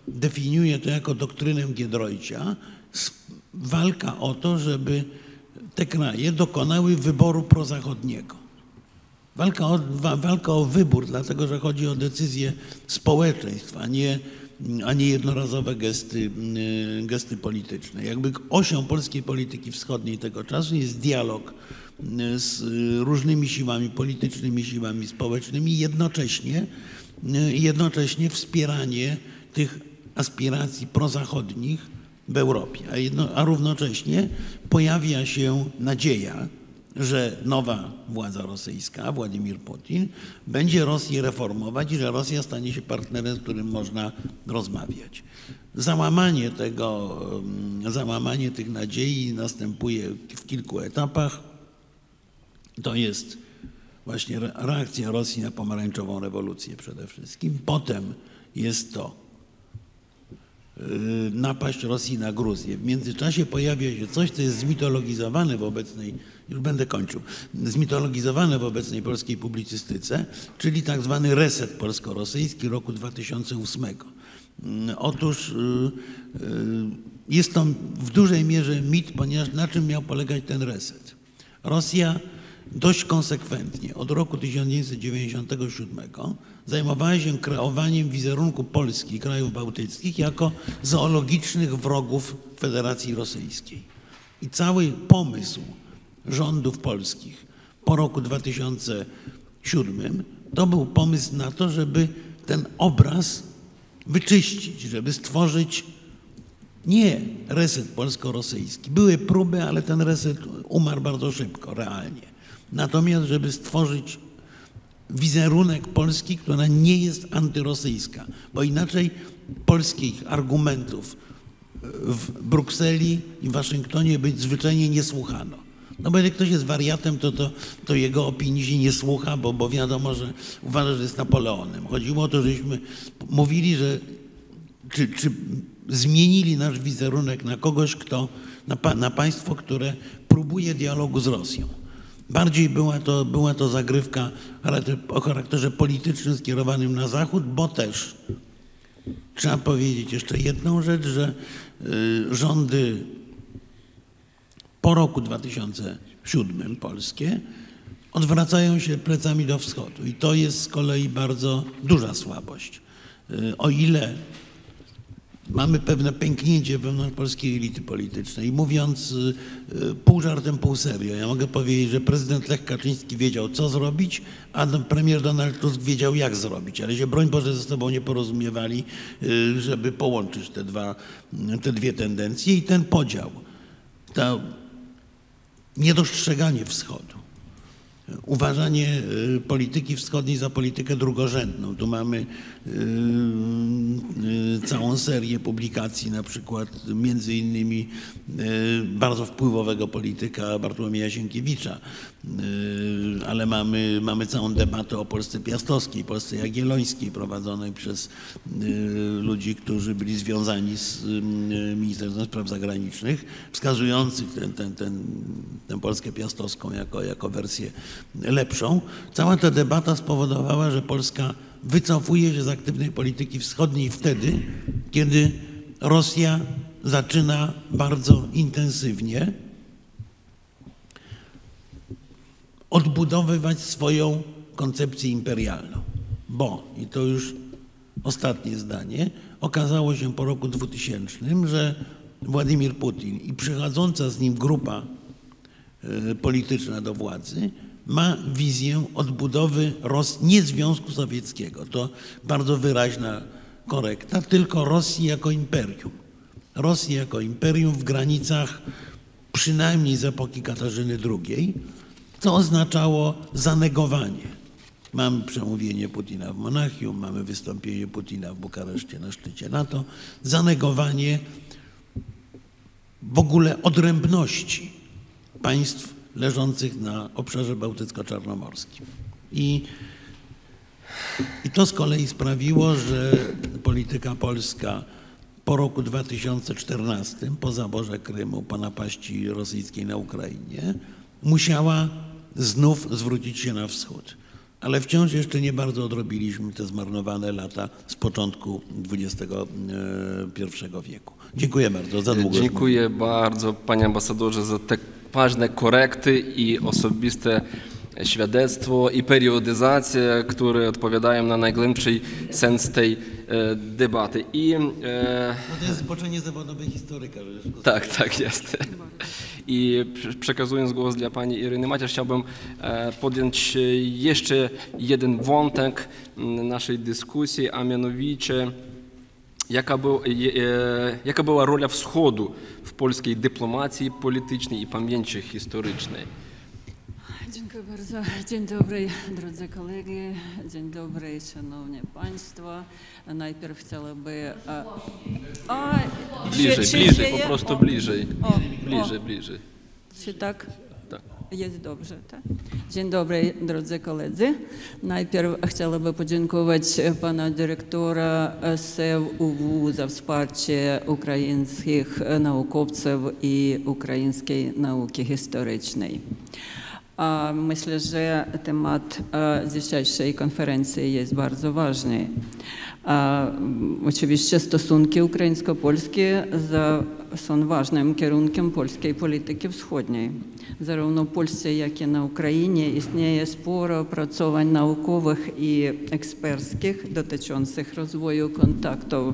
definiuje to jako doktrynę Giedroycia, walka o to, żeby te kraje dokonały wyboru prozachodniego. Walka o, walka o wybór, dlatego że chodzi o decyzje społeczeństw, a nie, a nie jednorazowe gesty, gesty polityczne. Jakby osią polskiej polityki wschodniej tego czasu jest dialog z różnymi siłami politycznymi, siłami społecznymi, jednocześnie, jednocześnie wspieranie tych aspiracji prozachodnich w Europie, a, jedno, a równocześnie pojawia się nadzieja, że nowa władza rosyjska, Władimir Putin, będzie Rosję reformować i że Rosja stanie się partnerem, z którym można rozmawiać. Załamanie tego, załamanie tych nadziei następuje w kilku etapach. To jest właśnie reakcja Rosji na pomarańczową rewolucję przede wszystkim. Potem jest to napaść Rosji na Gruzję. W międzyczasie pojawia się coś, co jest zmitologizowane w obecnej, już będę kończył, zmitologizowane w obecnej polskiej publicystyce, czyli tak zwany reset polsko-rosyjski roku dwa tysiące ósmego. Otóż jest to w dużej mierze mit, ponieważ na czym miał polegać ten reset? Rosja dość konsekwentnie od roku tysiąc dziewięćset dziewięćdziesiątego siódmego zajmowała się kreowaniem wizerunku Polski i krajów bałtyckich jako zoologicznych wrogów Federacji Rosyjskiej. I cały pomysł rządów polskich po roku dwa tysiące siódmym to był pomysł na to, żeby ten obraz wyczyścić, żeby stworzyć nie reset polsko-rosyjski. Były próby, ale ten reset umarł bardzo szybko, realnie. Natomiast, żeby stworzyć wizerunek Polski, która nie jest antyrosyjska, bo inaczej polskich argumentów w Brukseli i w Waszyngtonie być zwyczajnie nie słuchano. No bo jak ktoś jest wariatem, to, to, to jego opinii się nie słucha, bo, bo wiadomo, że uważa, że jest Napoleonem. Chodziło o to, żeśmy mówili, że czy, czy zmienili nasz wizerunek na kogoś, kto, na, na państwo, które próbuje dialogu z Rosją. Bardziej była to, była to zagrywka o charakterze politycznym skierowanym na Zachód, bo też trzeba powiedzieć jeszcze jedną rzecz, że y, rządy po roku dwa tysiące siódmym polskie odwracają się plecami do wschodu i to jest z kolei bardzo duża słabość. Y, o ile mamy pewne pęknięcie wewnątrz polskiej elity politycznej. I mówiąc pół żartem, pół serio, ja mogę powiedzieć, że prezydent Lech Kaczyński wiedział, co zrobić, a premier Donald Tusk wiedział, jak zrobić. Ale się, broń Boże, ze sobą nie porozumiewali, żeby połączyć te, dwa, te dwie tendencje i ten podział, to niedostrzeganie wschodu, uważanie polityki wschodniej za politykę drugorzędną. Tu mamy całą serię publikacji, na przykład między innymi bardzo wpływowego polityka Bartłomieja Sienkiewicza, ale mamy, mamy całą debatę o Polsce piastowskiej, Polsce jagiellońskiej prowadzonej przez ludzi, którzy byli związani z Ministerstwem Spraw Zagranicznych, wskazujących ten, ten, ten, tę Polskę piastowską jako, jako wersję lepszą. Cała ta debata spowodowała, że Polska wycofuje się z aktywnej polityki wschodniej wtedy, kiedy Rosja zaczyna bardzo intensywnie odbudowywać swoją koncepcję imperialną. Bo, i to już ostatnie zdanie, okazało się po roku dwutysięcznym, że Władimir Putin i przychodząca z nim grupa polityczna do władzy ma wizję odbudowy Rosji, nie Związku Sowieckiego, to bardzo wyraźna korekta, tylko Rosji jako imperium. Rosji jako imperium w granicach przynajmniej z epoki Katarzyny drugiej, co oznaczało zanegowanie. Mamy przemówienie Putina w Monachium, mamy wystąpienie Putina w Bukareszcie na szczycie NATO, zanegowanie w ogóle odrębności państw leżących na obszarze bałtycko-czarnomorskim. I, I to z kolei sprawiło, że polityka polska po roku dwa tysiące czternastym, po zaborze Krymu, po napaści rosyjskiej na Ukrainie, musiała znów zwrócić się na wschód. Ale wciąż jeszcze nie bardzo odrobiliśmy te zmarnowane lata z początku dwudziestego pierwszego wieku. Dziękuję bardzo za długą Dziękuję bardzo, panie ambasadorze, za te ważne korekty i osobiste świadectwo i periodyzację, które odpowiadają na najgłębszy sens tej e, debaty. I, e, no to jest zboczenie zawodowe historyka. Że tak, tak jest. I przekazując głos dla pani Iryny Macierz, chciałbym e, podjąć jeszcze jeden wątek naszej dyskusji, a mianowicie jaka, był, e, jaka była rola Wschodu w polskiej dyplomacji politycznej i pamięci historycznej. Dziękuję bardzo. Dzień dobry, drodzy kolegi. Dzień dobry, szanowni państwo. Najpierw chciałaby... A, a, bliżej, czy, bliżej, czy po prostu o, bliżej. O, bliżej, o. bliżej. Czy tak? Tak. Jest dobrze, tak? Dzień dobry, drodzy koledzy. Najpierw chciałabym podziękować pana dyrektora S E W U W za wsparcie ukraińskich naukowców i ukraińskiej nauki historycznej. Myślę, że temat dzisiejszej konferencji jest bardzo ważny. Oczywiście stosunki ukraińsko-polskie są ważnym kierunkiem polskiej polityki wschodniej. Zarówno w Polsce, jak i na Ukrainie istnieje sporo opracowań naukowych i eksperckich dotyczących rozwoju kontaktów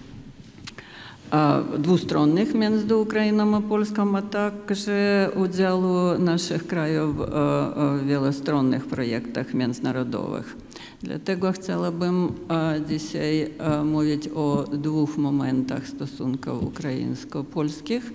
dwustronnych między Ukrainą a Polską, a także udziału naszych krajów w wielostronnych projektach międzynarodowych. Dlatego chciałabym dzisiaj mówić o dwóch momentach stosunków ukraińsko-polskich,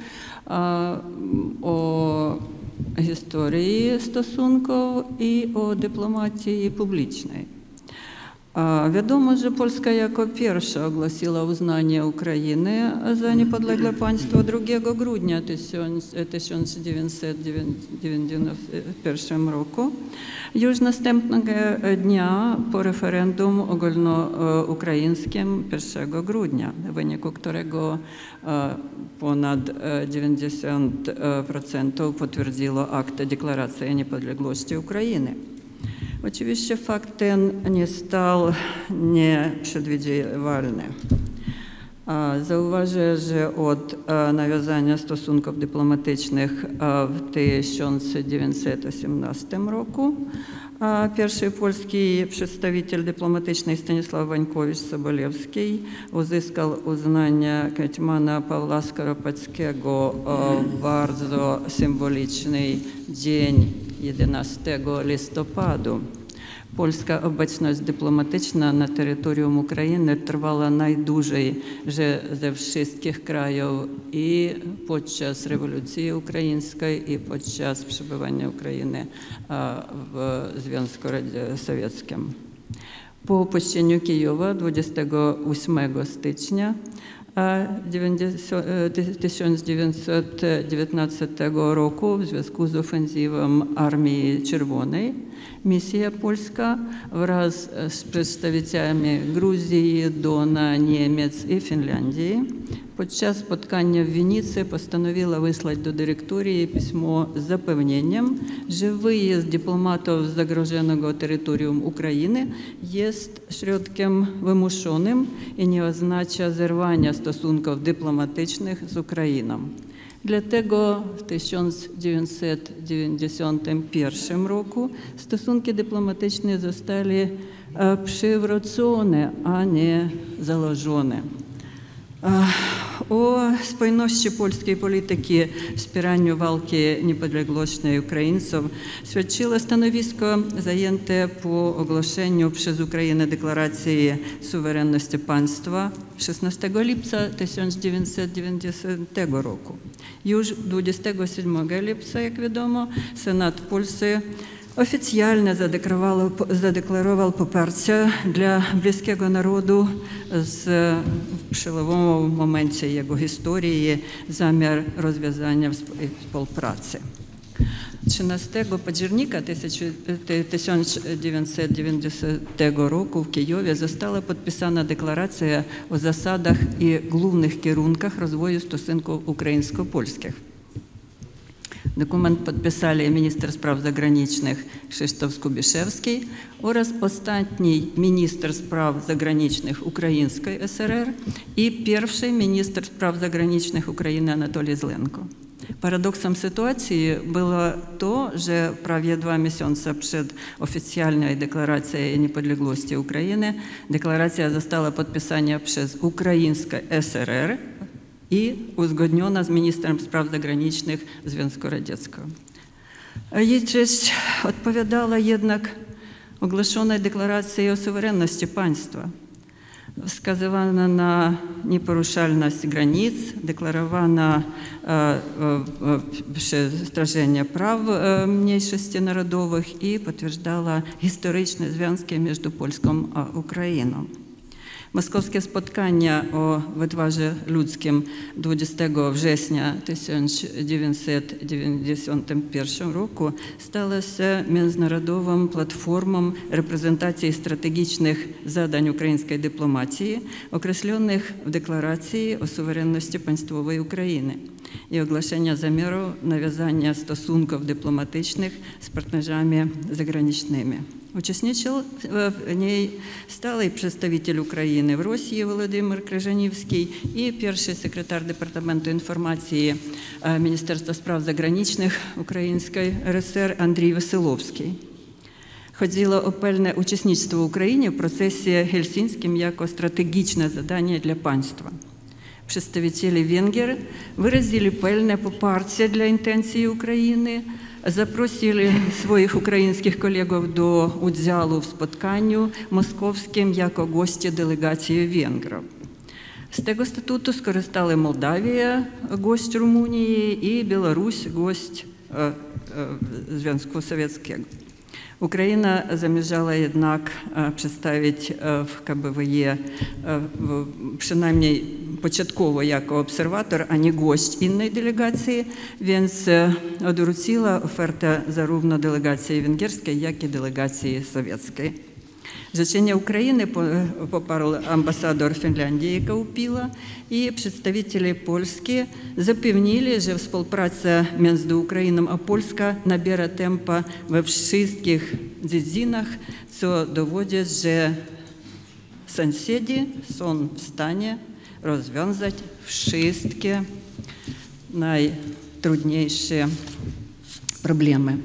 o historii stosunków i o dyplomacji publicznej. Wiadomo, że Polska jako pierwsza ogłosiła uznanie Ukrainy za niepodległe państwo drugiego grudnia tysiąc dziewięćset dziewięćdziesiątego pierwszego roku. Już następnego dnia po referendum ogólnoukraińskim pierwszego grudnia, w wyniku którego ponad dziewięćdziesiąt procent potwierdziło akt deklaracji niepodległości Ukrainy. Oczywiście fakt ten nie stał nieprzewidywalny. Zauważę, że od nawiązania stosunków dyplomatycznych w tysiąc dziewięćset osiemnastym roku pierwszy polski przedstawiciel dyplomatyczny Stanisław Wańkowicz-Sobolewski uzyskał uznanie hetmana Pawła Skoropadzkiego w bardzo symboliczny dzień jedenastego listopada. Polska obecność dyplomatyczna na terytorium Ukrainy trwała najdłużej ze wszystkich krajów i podczas rewolucji ukraińskiej, i podczas przebywania Ukrainy w Związku Sowieckim. Po opuszczeniu Kijowa dwudziestego ósmego stycznia tysiąc dziewięćset dziewiętnastego roku w związku z ofensywą Armii Czerwonej misja polska wraz z przedstawicielami Gruzji, Dona, Niemiec i Finlandii podczas spotkania w Winnicy postanowiła wysłać do dyrektorii pismo z zapewnieniem, że wyjazd dyplomatów z zagrożonego terytorium Ukrainy jest środkiem wymuszonym i nie oznacza zerwania stosunków dyplomatycznych z Ukrainą. Dlatego w tysiąc dziewięćset dziewięćdziesiątym pierwszym roku stosunki dyplomatyczne zostały przywrócone, a nie założone. O spójności polskiej polityki w wspieraniu walki niepodległości Ukraińców świadczyło stanowisko zajęte po ogłoszeniu przez Ukrainę deklaracji suwerenności państwa szesnastego lipca tysiąc dziewięćset dziewięćdziesiątego roku. Już dwudziestego siódmego lipca, jak wiadomo, Senat Polski oficjalnie zadeklarował, zadeklarował poparcie dla bliskiego narodu z, w przełomowym momencie jego historii zamiar rozwiązania współpracy. trzynastego października tysiąc dziewięćset dziewięćdziesiątego roku w Kijowie została podpisana deklaracja o zasadach i głównych kierunkach rozwoju stosunków ukraińsko-polskich. Документ підписали міністр справ заграничних Krzysztof Skubiszewski oraz ostatni minister spraw zagranicznych Ukraińskiej S R R i pierwszy minister spraw zagranicznych Ukrainy Anatolij Zlenko. Paradoksem sytuacji było to, że prawie dwa miesiące przed oficjalną deklaracją niepodległości Ukrainy deklaracja została podpisana przez Ukraińską S R R i uzgodniona z ministrem spraw zagranicznych Związku Radzieckiego. Jej treść odpowiadała jednak ogłoszonej deklaracji o suwerenności państwa. Wskazywano na nieporuszalność granic, deklarowano przestrzeganie praw mniejszości narodowych i potwierdzała historyczne związki między Polską a Ukrainą. Moskowskie spotkanie o wytwarze ludzkim dwudziestego września tysiąc dziewięćset dziewięćdziesiątego pierwszego roku stało się międzynarodową platformą reprezentacji strategicznych zadań ukraińskiej dyplomacji określonych w deklaracji o suwerenności państwowej Ukrainy i ogłoszenia zamiaru nawiązania stosunków dyplomatycznych z partnerami zagranicznymi. Uczestniczył w niej stały przedstawiciel Ukrainy w Rosji Władimir Kryżaniewski i pierwszy sekretarz Departamentu Informacji Ministerstwa Spraw Zagranicznych Ukraińskiej R S R Andrzej Weselowski. Chodziło o pełne uczestnictwo Ukrainy w procesie helsińskim jako strategiczne zadanie dla państwa. Przedstawiciele Węgier wyrazili pełne poparcie dla intencji Ukrainy, zaprosili swoich ukraińskich kolegów do udziału w spotkaniu moskowskim jako goście delegacji Węgrów. Z tego statutu skorzystali Mołdawia, gość Rumunii i Białoruś, gość Związku Sowieckiego. Ukraina zamierzała jednak przedstawić w K B W E przynajmniej początkowo jako obserwator, a nie gość innej delegacji, więc odwróciła ofertę zarówno delegacji węgierskiej, jak i delegacji sowieckiej. Życzenie Ukrainy poparł ambasador Finlandii Kaupila i przedstawiciele Polski zapewnili, że współpraca między Ukrainą a Polską nabiera tempa we wszystkich dziedzinach, co dowodzi, że sąsiedzi są w stanie rozwiązać wszystkie najtrudniejsze problemy.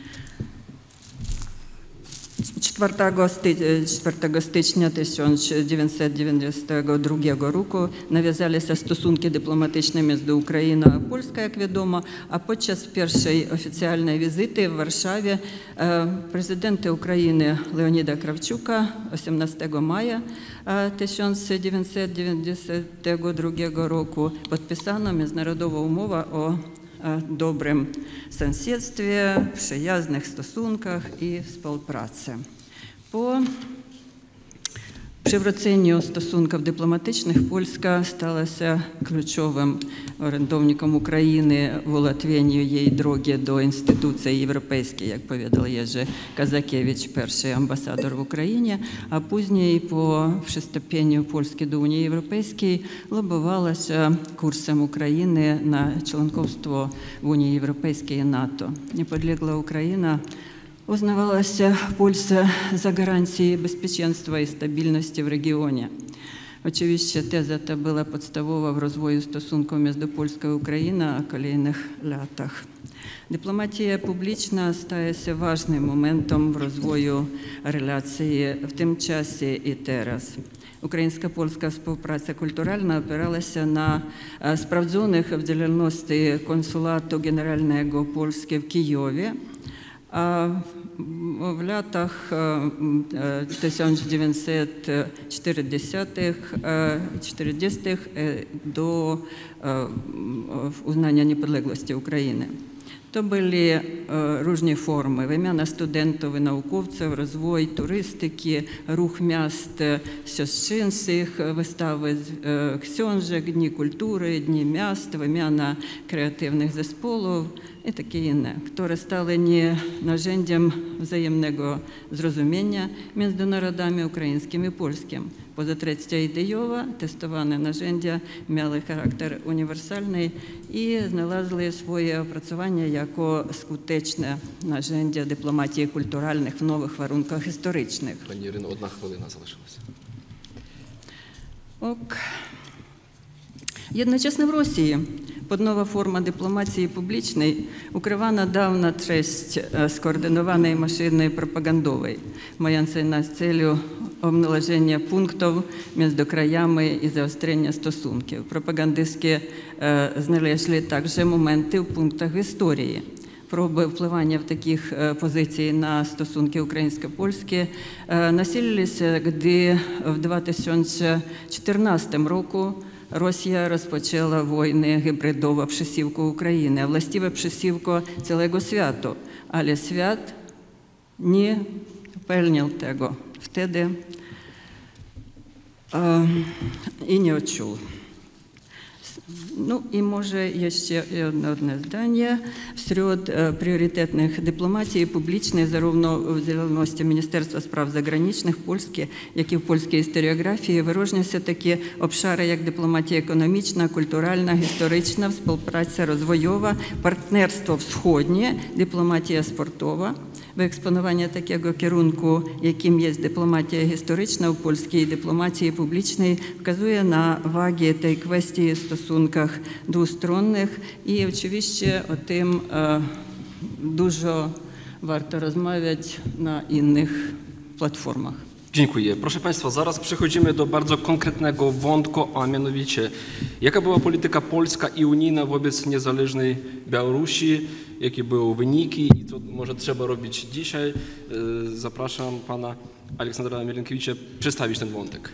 czwartego stycznia tysiąc dziewięćset dziewięćdziesiątego drugiego roku nawiązali się stosunki dyplomatyczne między Ukrainą a Polską, jak wiadomo, a podczas pierwszej oficjalnej wizyty w Warszawie prezydenta Ukrainy Leonida Krawczuka osiemnastego maja tysiąc dziewięćset dziewięćdziesiątego drugiego roku podpisano międzynarodową umowę o dobrym sąsiedztwie, przyjaznych stosunkach i współpracy. Po przywróceniu stosunków dyplomatycznych Polska stała się kluczowym orędownikiem Ukrainy w ułatwieniu jej drogi do instytucji europejskiej, jak powiedział Jerzy Kazakiewicz, pierwszy ambasador w Ukrainie, a później po przystąpieniu Polski do Unii Europejskiej lobbowała się kursem Ukrainy na członkostwo w Unii Europejskiej i NATO. Niepodległa Ukraina uznawała się w Polsce za gwarancję bezpieczeństwa i stabilności w regionie. Oczywiście teza ta była podstawowa w rozwoju stosunków między Polską i Ukrainą w kolejnych latach. Dyplomacja publiczna staje się ważnym momentem w rozwoju relacji w tym czasie i teraz. Ukraińsko-polska współpraca kulturalna opierała się na sprawdzonych w działalności konsulatu generalnego Polski w Kijowie, a w latach tysiąc dziewięćset czterdziestych do uznania niepodległości Ukrainy. To byli różne formy: wymiana studentów i naukowców, rozwój turystyki, ruch miast siostrzeńczych, wystawy książek, dni kultury, dni miast, wymiana kreatywnych zespołów i takie inne, które stały nie narzędziem wzajemnego zrozumienia między narodami ukraińskim i polskim. Poza treścią idejową, testowane narzędzia miały charakter uniwersalny i znalazły swoje opracowanie jako skuteczne narzędzia dyplomacji kulturalnych w nowych warunkach historycznych. Pani Iryno, одна хвилина залишилася. Ок. Jednocześnie w Rosji podnowa forma dyplomacji publicznej ukrywa dawna treść skoordynowanej maszyny propagandowej, mającej na celu omnożenie punktów między krajami i zaostrzenie stosunków. Propagandystkie znaleźli także momenty w punktach historii. Próby wpływania w takich pozycji na stosunki ukraińsko-polskie nasilili się, gdy w dwa tysiące czternastym roku Rosja rozpoczęła wojnę hybrydową przeciwko Ukrainie, a właściwie przeciwko całego świata, ale świat nie pełnił tego wtedy um, i nie odczuł. No i może jeszcze jedno zdanie. Wśród priorytetnych dyplomacji publicznej zarówno w działalności Ministerstwa Spraw Zagranicznych Polski, jak i w polskiej historiografii wyróżniają się takie obszary jak dyplomacja ekonomiczna, kulturalna, historyczna, współpraca rozwojowa, partnerstwo wschodnie, dyplomacja sportowa. Wyeksponowanie takiego kierunku, jakim jest dyplomacja historyczna w polskiej dyplomacji publicznej, wskazuje na wagę tej kwestii w stosunkach dwustronnych i oczywiście o tym e, dużo warto rozmawiać na innych platformach. Dziękuję. Proszę Państwa, zaraz przechodzimy do bardzo konkretnego wątku, a mianowicie jaka była polityka polska i unijna wobec niezależnej Białorusi, jakie były wyniki i co może trzeba robić dzisiaj. Zapraszam pana Aleksandra Mielenkiewicza przedstawić ten wątek.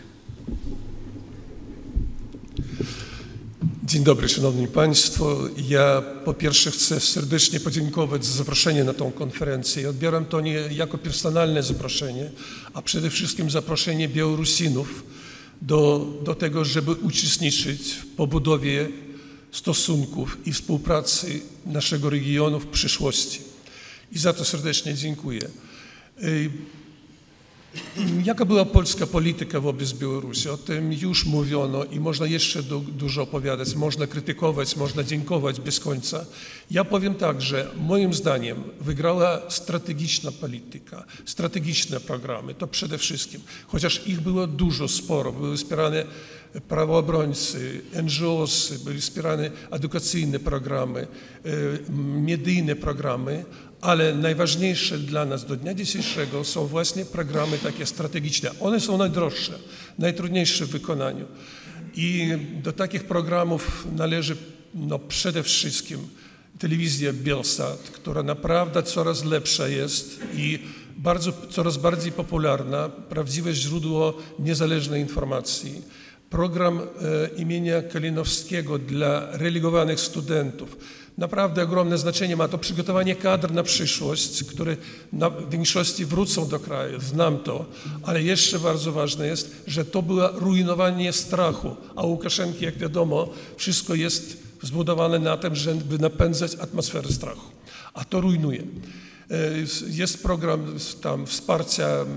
Dzień dobry, Szanowni Państwo. Ja po pierwsze chcę serdecznie podziękować za zaproszenie na tą konferencję. Odbieram to nie jako personalne zaproszenie, a przede wszystkim zaproszenie Białorusinów do, do tego, żeby uczestniczyć w pobudowie stosunków i współpracy naszego regionu w przyszłości. I za to serdecznie dziękuję. Jaka była polska polityka wobec Białorusi? O tym już mówiono i można jeszcze du dużo opowiadać, można krytykować, można dziękować bez końca. Ja powiem tak, że moim zdaniem wygrała strategiczna polityka, strategiczne programy, to przede wszystkim, chociaż ich było dużo, sporo, były wspierane prawoobrońcy, N G O sy, były wspierane edukacyjne programy, medyjne programy, ale najważniejsze dla nas do dnia dzisiejszego są właśnie programy takie strategiczne. One są najdroższe, najtrudniejsze w wykonaniu. I do takich programów należy no, przede wszystkim telewizja Bielsat, która naprawdę coraz lepsza jest i bardzo, coraz bardziej popularna, prawdziwe źródło niezależnej informacji. Program e, imienia Kalinowskiego dla relegowanych studentów. Naprawdę ogromne znaczenie ma to przygotowanie kadr na przyszłość, które na, w większości wrócą do kraju, znam to, ale jeszcze bardzo ważne jest, że to było rujnowanie strachu, a u Łukaszenki, jak wiadomo, wszystko jest zbudowane na tym, żeby napędzać atmosferę strachu, a to rujnuje. Jest program tam wsparcia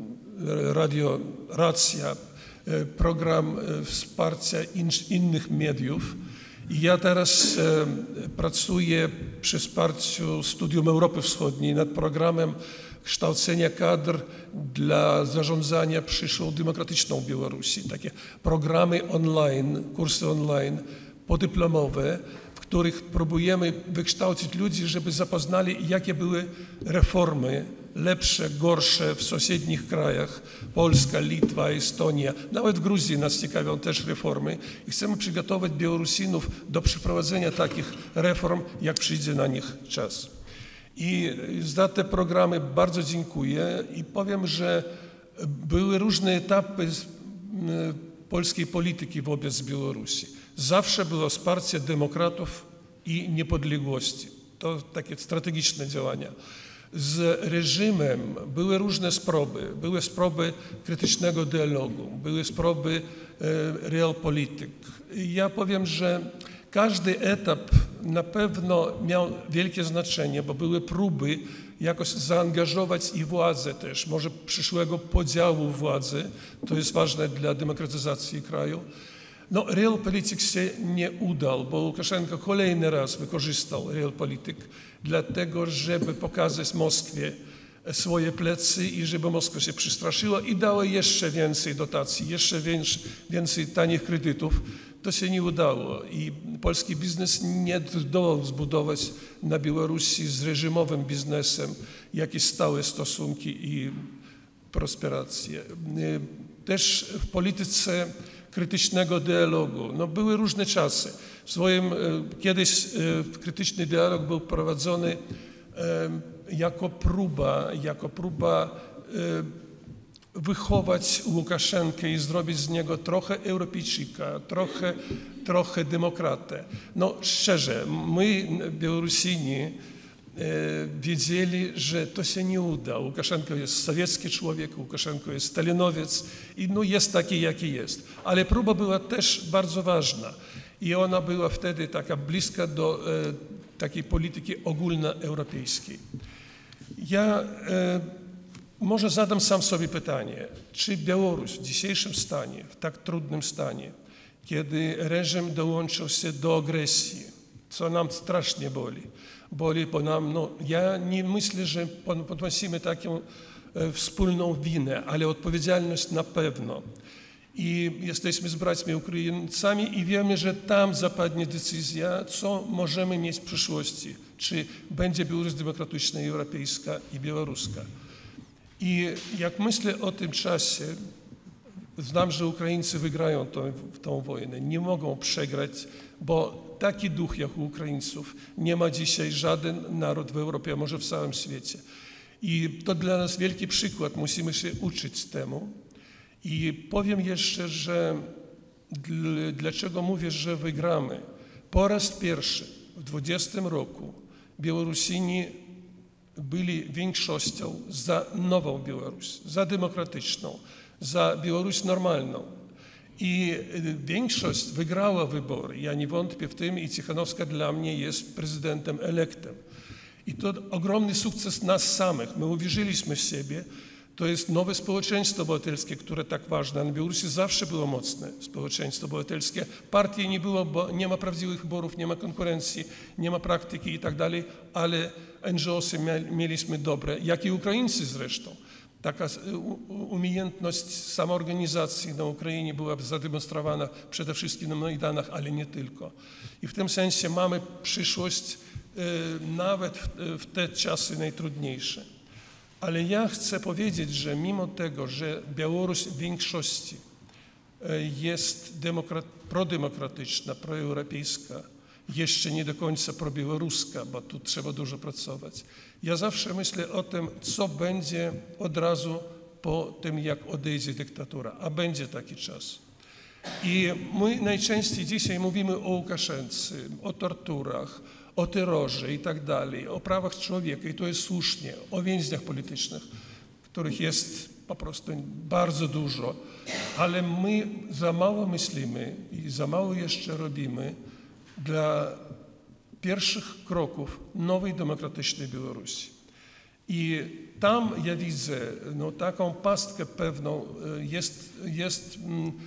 radio, racja, program wsparcia in, innych mediów. I ja teraz e, pracuję przy wsparciu Studium Europy Wschodniej nad programem kształcenia kadr dla zarządzania przyszłą demokratyczną Białorusi. Takie programy online, kursy online podyplomowe, w których próbujemy wykształcić ludzi, żeby zapoznali, jakie były reformy lepsze, gorsze w sąsiednich krajach, Polska, Litwa, Estonia, nawet w Gruzji nas ciekawią też reformy i chcemy przygotować Białorusinów do przeprowadzenia takich reform, jak przyjdzie na nich czas. I za te programy bardzo dziękuję i powiem, że były różne etapy polskiej polityki wobec Białorusi. Zawsze było wsparcie demokratów i niepodległości. To takie strategiczne działania. Z reżimem były różne spróby. Były spróby krytycznego dialogu, były spróby e, realpolitik. Ja powiem, że każdy etap na pewno miał wielkie znaczenie, bo były próby jakoś zaangażować i władzę też, może przyszłego podziału władzy, to jest ważne dla demokratyzacji kraju. No, realpolitik się nie udał, bo Łukaszenko kolejny raz wykorzystał realpolitik dlatego, żeby pokazać Moskwie swoje plecy i żeby Moskwa się przestraszyła i dała jeszcze więcej dotacji, jeszcze więcej tanich kredytów. To się nie udało i polski biznes nie zdołał zbudować na Białorusi z reżimowym biznesem jakieś stałe stosunki i prosperację. Też w polityce krytycznego dialogu. No, były różne czasy. W swoim, kiedyś krytyczny dialog był prowadzony jako próba, jako próba wychować Łukaszenkę i zrobić z niego trochę Europejczyka, trochę, trochę demokratę. No szczerze, my, Białorusini, wiedzieli, że to się nie uda. Łukaszenko jest sowiecki człowiek, Łukaszenko jest stalinowiec i no jest taki, jaki jest. Ale próba była też bardzo ważna i ona była wtedy taka bliska do e, takiej polityki ogólnoeuropejskiej. Ja e, może zadam sam sobie pytanie, czy Białoruś w dzisiejszym stanie, w tak trudnym stanie, kiedy reżim dołączył się do agresji, co nam strasznie boli, boli, bo nam, no, ja nie myślę, że ponosimy taką e, wspólną winę, ale odpowiedzialność na pewno. I jesteśmy z braćmi Ukraińcami i wiemy, że tam zapadnie decyzja, co możemy mieć w przyszłości. Czy będzie Białoruś demokratyczna, europejska i białoruska. I jak myślę o tym czasie, znam, że Ukraińcy wygrają tą, tą wojnę, nie mogą przegrać, bo taki duch jak u Ukraińców nie ma dzisiaj żaden naród w Europie, a może w całym świecie. I to dla nas wielki przykład, musimy się uczyć temu. I powiem jeszcze, że dlaczego mówię, że wygramy. Po raz pierwszy w dwudziestym roku Białorusini byli większością za nową Białoruś, za demokratyczną, za Białoruś normalną. I większość wygrała wybory. Ja nie wątpię w tym i Cichanowska dla mnie jest prezydentem elektem. I to ogromny sukces nas samych. My uwierzyliśmy w siebie. To jest nowe społeczeństwo obywatelskie, które tak ważne. Na Białorusi zawsze było mocne społeczeństwo obywatelskie. Partii nie było, bo nie ma prawdziwych wyborów, nie ma konkurencji, nie ma praktyki i tak dalej, ale N G O sy mieliśmy dobre, jak i Ukraińcy zresztą. Taka umiejętność samoorganizacji na Ukrainie była zademonstrowana przede wszystkim na Majdanach, ale nie tylko. I w tym sensie mamy przyszłość nawet w te czasy najtrudniejsze. Ale ja chcę powiedzieć, że mimo tego, że Białoruś w większości jest demokrat, prodemokratyczna, proeuropejska, jeszcze nie do końca probiałoruska, bo tu trzeba dużo pracować. Ja zawsze myślę o tym, co będzie od razu po tym, jak odejdzie dyktatura, a będzie taki czas. I my najczęściej dzisiaj mówimy o Łukaszence, o torturach, o terrorze i tak dalej, o prawach człowieka i to jest słusznie, o więźniach politycznych, których jest po prostu bardzo dużo, ale my za mało myślimy i za mało jeszcze robimy dla pierwszych kroków nowej demokratycznej Białorusi. I tam ja widzę no, taką pastkę pewną, jest, jest,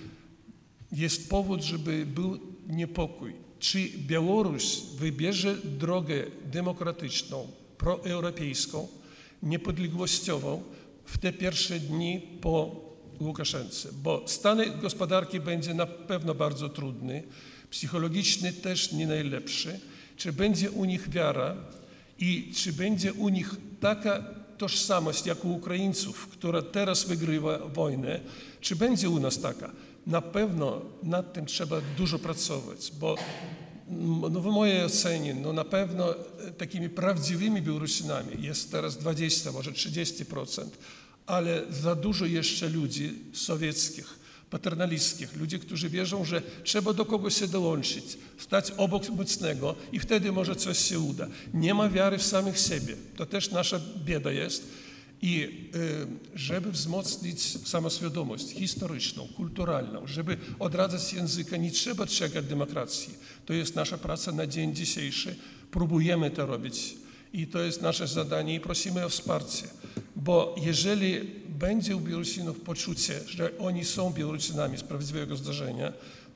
jest powód, żeby był niepokój. Czy Białoruś wybierze drogę demokratyczną, proeuropejską, niepodległościową w te pierwsze dni po Łukaszence? Bo stan gospodarki będzie na pewno bardzo trudny, psychologiczny też nie najlepszy. Czy będzie u nich wiara i czy będzie u nich taka tożsamość jak u Ukraińców, która teraz wygrywa wojnę, czy będzie u nas taka? Na pewno nad tym trzeba dużo pracować, bo no w mojej ocenie no na pewno takimi prawdziwymi Białorusinami jest teraz dwadzieścia, może trzydzieści procent, ale za dużo jeszcze ludzi sowieckich, paternalistkich, ludzi, którzy wierzą, że trzeba do kogoś się dołączyć, stać obok mocnego i wtedy może coś się uda. Nie ma wiary w samych siebie. To też nasza bieda jest. I żeby wzmocnić samoświadomość historyczną, kulturalną, żeby odradzać języka, nie trzeba czekać demokracji. To jest nasza praca na dzień dzisiejszy. Próbujemy to robić i to jest nasze zadanie i prosimy o wsparcie. Bo jeżeli będzie u Białorusinów poczucie, że oni są Białorusinami z prawdziwego zdarzenia,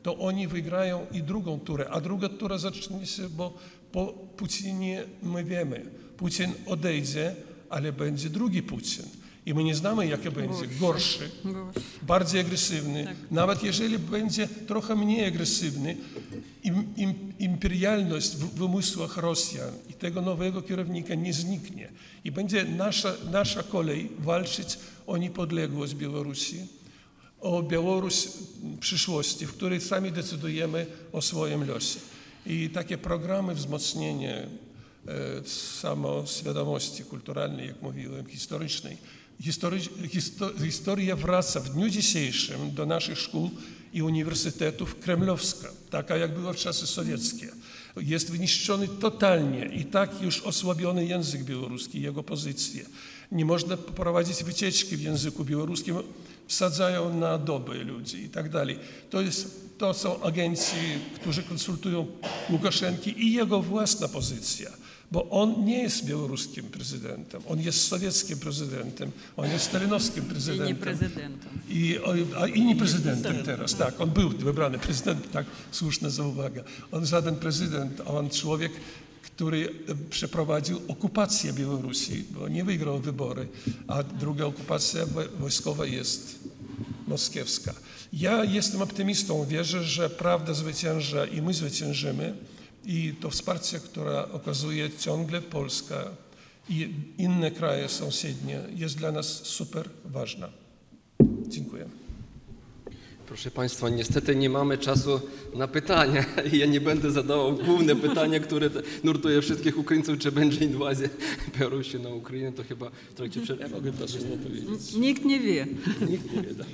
to oni wygrają i drugą turę, a druga tura zacznie się, bo po Putinie my wiemy, Putin odejdzie, ale będzie drugi Putin. I my nie znamy, jaki będzie, gorszy, bardziej agresywny. Tak. Nawet jeżeli będzie trochę mniej agresywny, im, im, imperialność w wymysłach Rosjan i tego nowego kierownika nie zniknie. I będzie nasza, nasza kolej walczyć o niepodległość Białorusi, o Białoruś przyszłości, w której sami decydujemy o swoim losie. I takie programy wzmocnienia e, samoświadomości kulturalnej, jak mówiłem, historycznej. Histori histo historia wraca w dniu dzisiejszym do naszych szkół i uniwersytetów kremlowska, taka jak była w czasy sowieckie. Jest wyniszczony totalnie i tak już osłabiony język białoruski, jego pozycje. Nie można prowadzić wycieczki w języku białoruskim, wsadzają na dobę ludzi i tak dalej. To, jest, to są agenci, którzy konsultują Łukaszenki i jego własna pozycja. Bo on nie jest białoruskim prezydentem, on jest sowieckim prezydentem, on jest stalinowskim prezydentem. I nie prezydentem. I, a inni prezydentem teraz, tak, on był wybrany prezydent, tak, słuszna uwaga. On żaden prezydent, on człowiek, który przeprowadził okupację Białorusi, bo nie wygrał wybory, a druga okupacja wojskowa jest moskiewska. Ja jestem optymistą, wierzę, że prawda zwycięża i my zwyciężymy. I to wsparcie, które okazuje ciągle Polska i inne kraje sąsiednie, jest dla nas super ważne. Dziękuję. Proszę Państwa, niestety nie mamy czasu na pytania. Ja nie będę zadawał główne pytania, które nurtuje wszystkich Ukraińców, czy będzie inwazja Białorusi na Ukrainę. To chyba w trakcie przerwy. Ja mogę to coś powiedzieć. Nikt nie wie. Nikt nie wie, tak.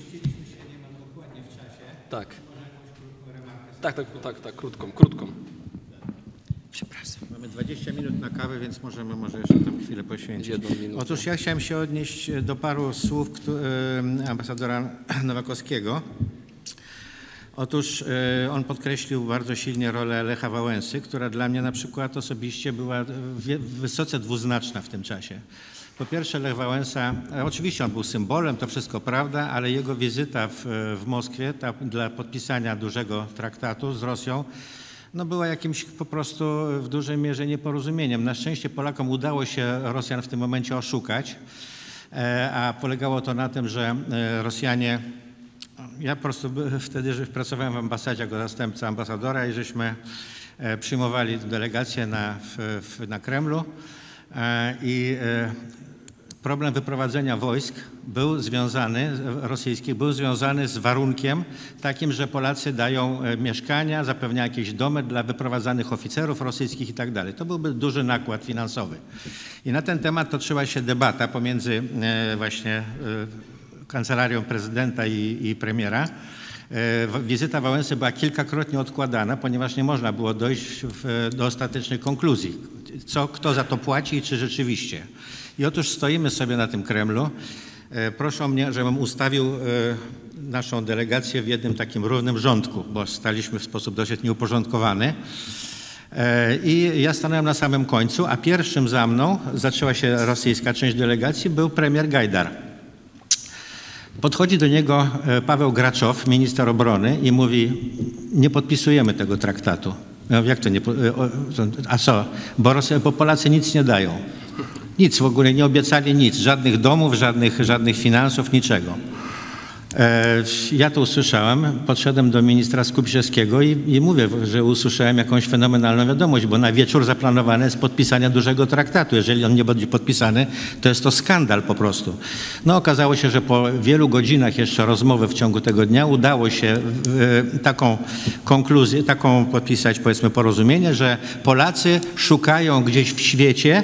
Tak. Tak, tak, tak, tak, krótką, krótką. Przepraszam. Mamy dwadzieścia minut na kawę, więc możemy może jeszcze tam chwilę poświęcić. Jedną minutę. Otóż ja chciałem się odnieść do paru słów ambasadora Nowakowskiego. Otóż on podkreślił bardzo silnie rolę Lecha Wałęsy, która dla mnie na przykład osobiście była wysoce dwuznaczna w tym czasie. Po pierwsze, Lech Wałęsa, oczywiście on był symbolem, to wszystko prawda, ale jego wizyta w, w Moskwie ta, dla podpisania dużego traktatu z Rosją no była jakimś po prostu w dużej mierze nieporozumieniem. Na szczęście Polakom udało się Rosjan w tym momencie oszukać, a polegało to na tym, że Rosjanie, ja po prostu wtedy że pracowałem w ambasadzie jako zastępca ambasadora i żeśmy przyjmowali delegację na, w, na Kremlu i problem wyprowadzenia wojsk był związany, rosyjskich, był związany z warunkiem takim, że Polacy dają mieszkania, zapewniają jakieś domy dla wyprowadzanych oficerów rosyjskich i tak dalej. To byłby duży nakład finansowy. I na ten temat toczyła się debata pomiędzy właśnie kancelarią prezydenta i, i premiera. Wizyta Wałęsy była kilkakrotnie odkładana, ponieważ nie można było dojść w, do ostatecznej konkluzji. Co, kto za to płaci i czy rzeczywiście. I otóż stoimy sobie na tym Kremlu. Proszą mnie, żebym ustawił naszą delegację w jednym takim równym rządku, bo staliśmy w sposób dosyć nieuporządkowany. I ja stanąłem na samym końcu, a pierwszym za mną, zaczęła się rosyjska część delegacji, był premier Gajdar. Podchodzi do niego Paweł Graczow, minister obrony i mówi, nie podpisujemy tego traktatu. Ja mówię, jak to nie? A co? Bo, Rosja, bo Polacy nic nie dają. Nic w ogóle, nie obiecali nic, żadnych domów, żadnych, żadnych finansów, niczego. Ja to usłyszałem, podszedłem do ministra Skubiszewskiego i, i mówię, że usłyszałem jakąś fenomenalną wiadomość, bo na wieczór zaplanowane jest podpisania dużego traktatu. Jeżeli on nie będzie podpisany, to jest to skandal po prostu. No okazało się, że po wielu godzinach jeszcze rozmowy w ciągu tego dnia udało się taką konkluzję, taką podpisać powiedzmy porozumienie, że Polacy szukają gdzieś w świecie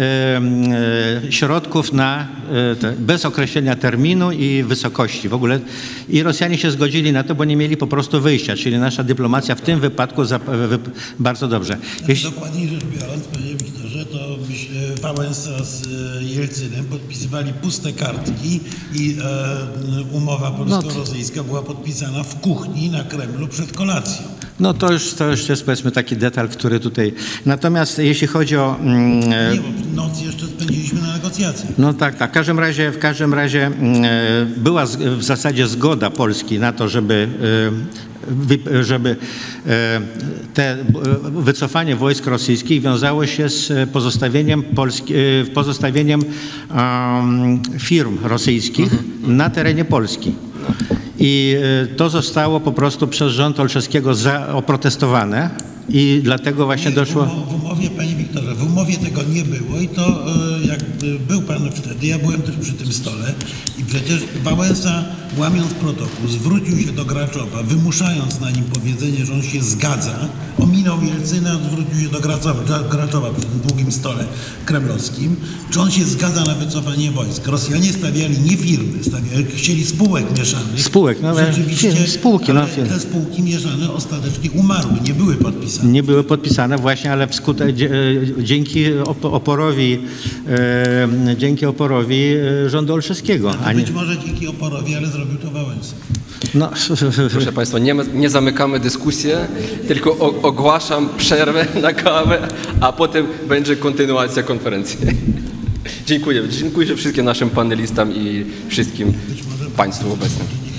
środków na, bez określenia terminu i wysokości. W ogóle i Rosjanie się zgodzili na to, bo nie mieli po prostu wyjścia, czyli nasza dyplomacja w tym wypadku bardzo dobrze. Jeśli... Dokładniej rzecz biorąc, panie Wiktorze, to Wałęsa z Jelcynem podpisywali puste kartki i e, umowa polsko-rosyjska no, była podpisana w kuchni na Kremlu przed kolacją. No to już, to już jest powiedzmy taki detal, który tutaj... Natomiast jeśli chodzi o... Mm, nie, bo noc jeszcze spędziliśmy na negocjacjach. negocjacje. No tak, tak. W każdym razie, w każdym razie e, była z, w zasadzie zgoda Polski na to, żeby, e, wy, żeby e, te wycofanie wojsk rosyjskich wiązało się z pozostawieniem, Polski, e, pozostawieniem um, firm rosyjskich na terenie Polski. I e, to zostało po prostu przez rząd Olszewskiego za, oprotestowane. I dlatego właśnie Nie, doszło... W umowie, panie Wiktorze, w umowie tego nie było i to jak był pan wtedy, ja byłem też przy tym stole i przecież Wałęsa, łamiąc protokół, zwrócił się do Graczowa, wymuszając na nim powiedzenie, że on się zgadza, ominął Jelcyna, zwrócił się do Graczowa, Graczowa przy tym długim stole kremlowskim, czy on się zgadza na wycofanie wojsk. Rosjanie stawiali nie firmy, stawiali, chcieli spółek mieszanych. Spółek, no ale rzeczywiście, firm, spółki, no ale firm. te spółki mieszane ostatecznie umarły, nie były podpisane. Nie były podpisane właśnie, ale wskutek, dzięki oporowi, e, dzięki oporowi rządu Olszewskiego. A być może dzięki oporowi, ale zrobił to Wałęsa. No, Proszę Państwa, nie, nie zamykamy dyskusji, tylko o, ogłaszam przerwę na kawę, a potem będzie kontynuacja konferencji. Dziękuję. Dziękuję wszystkim naszym panelistom i wszystkim Państwu obecnym.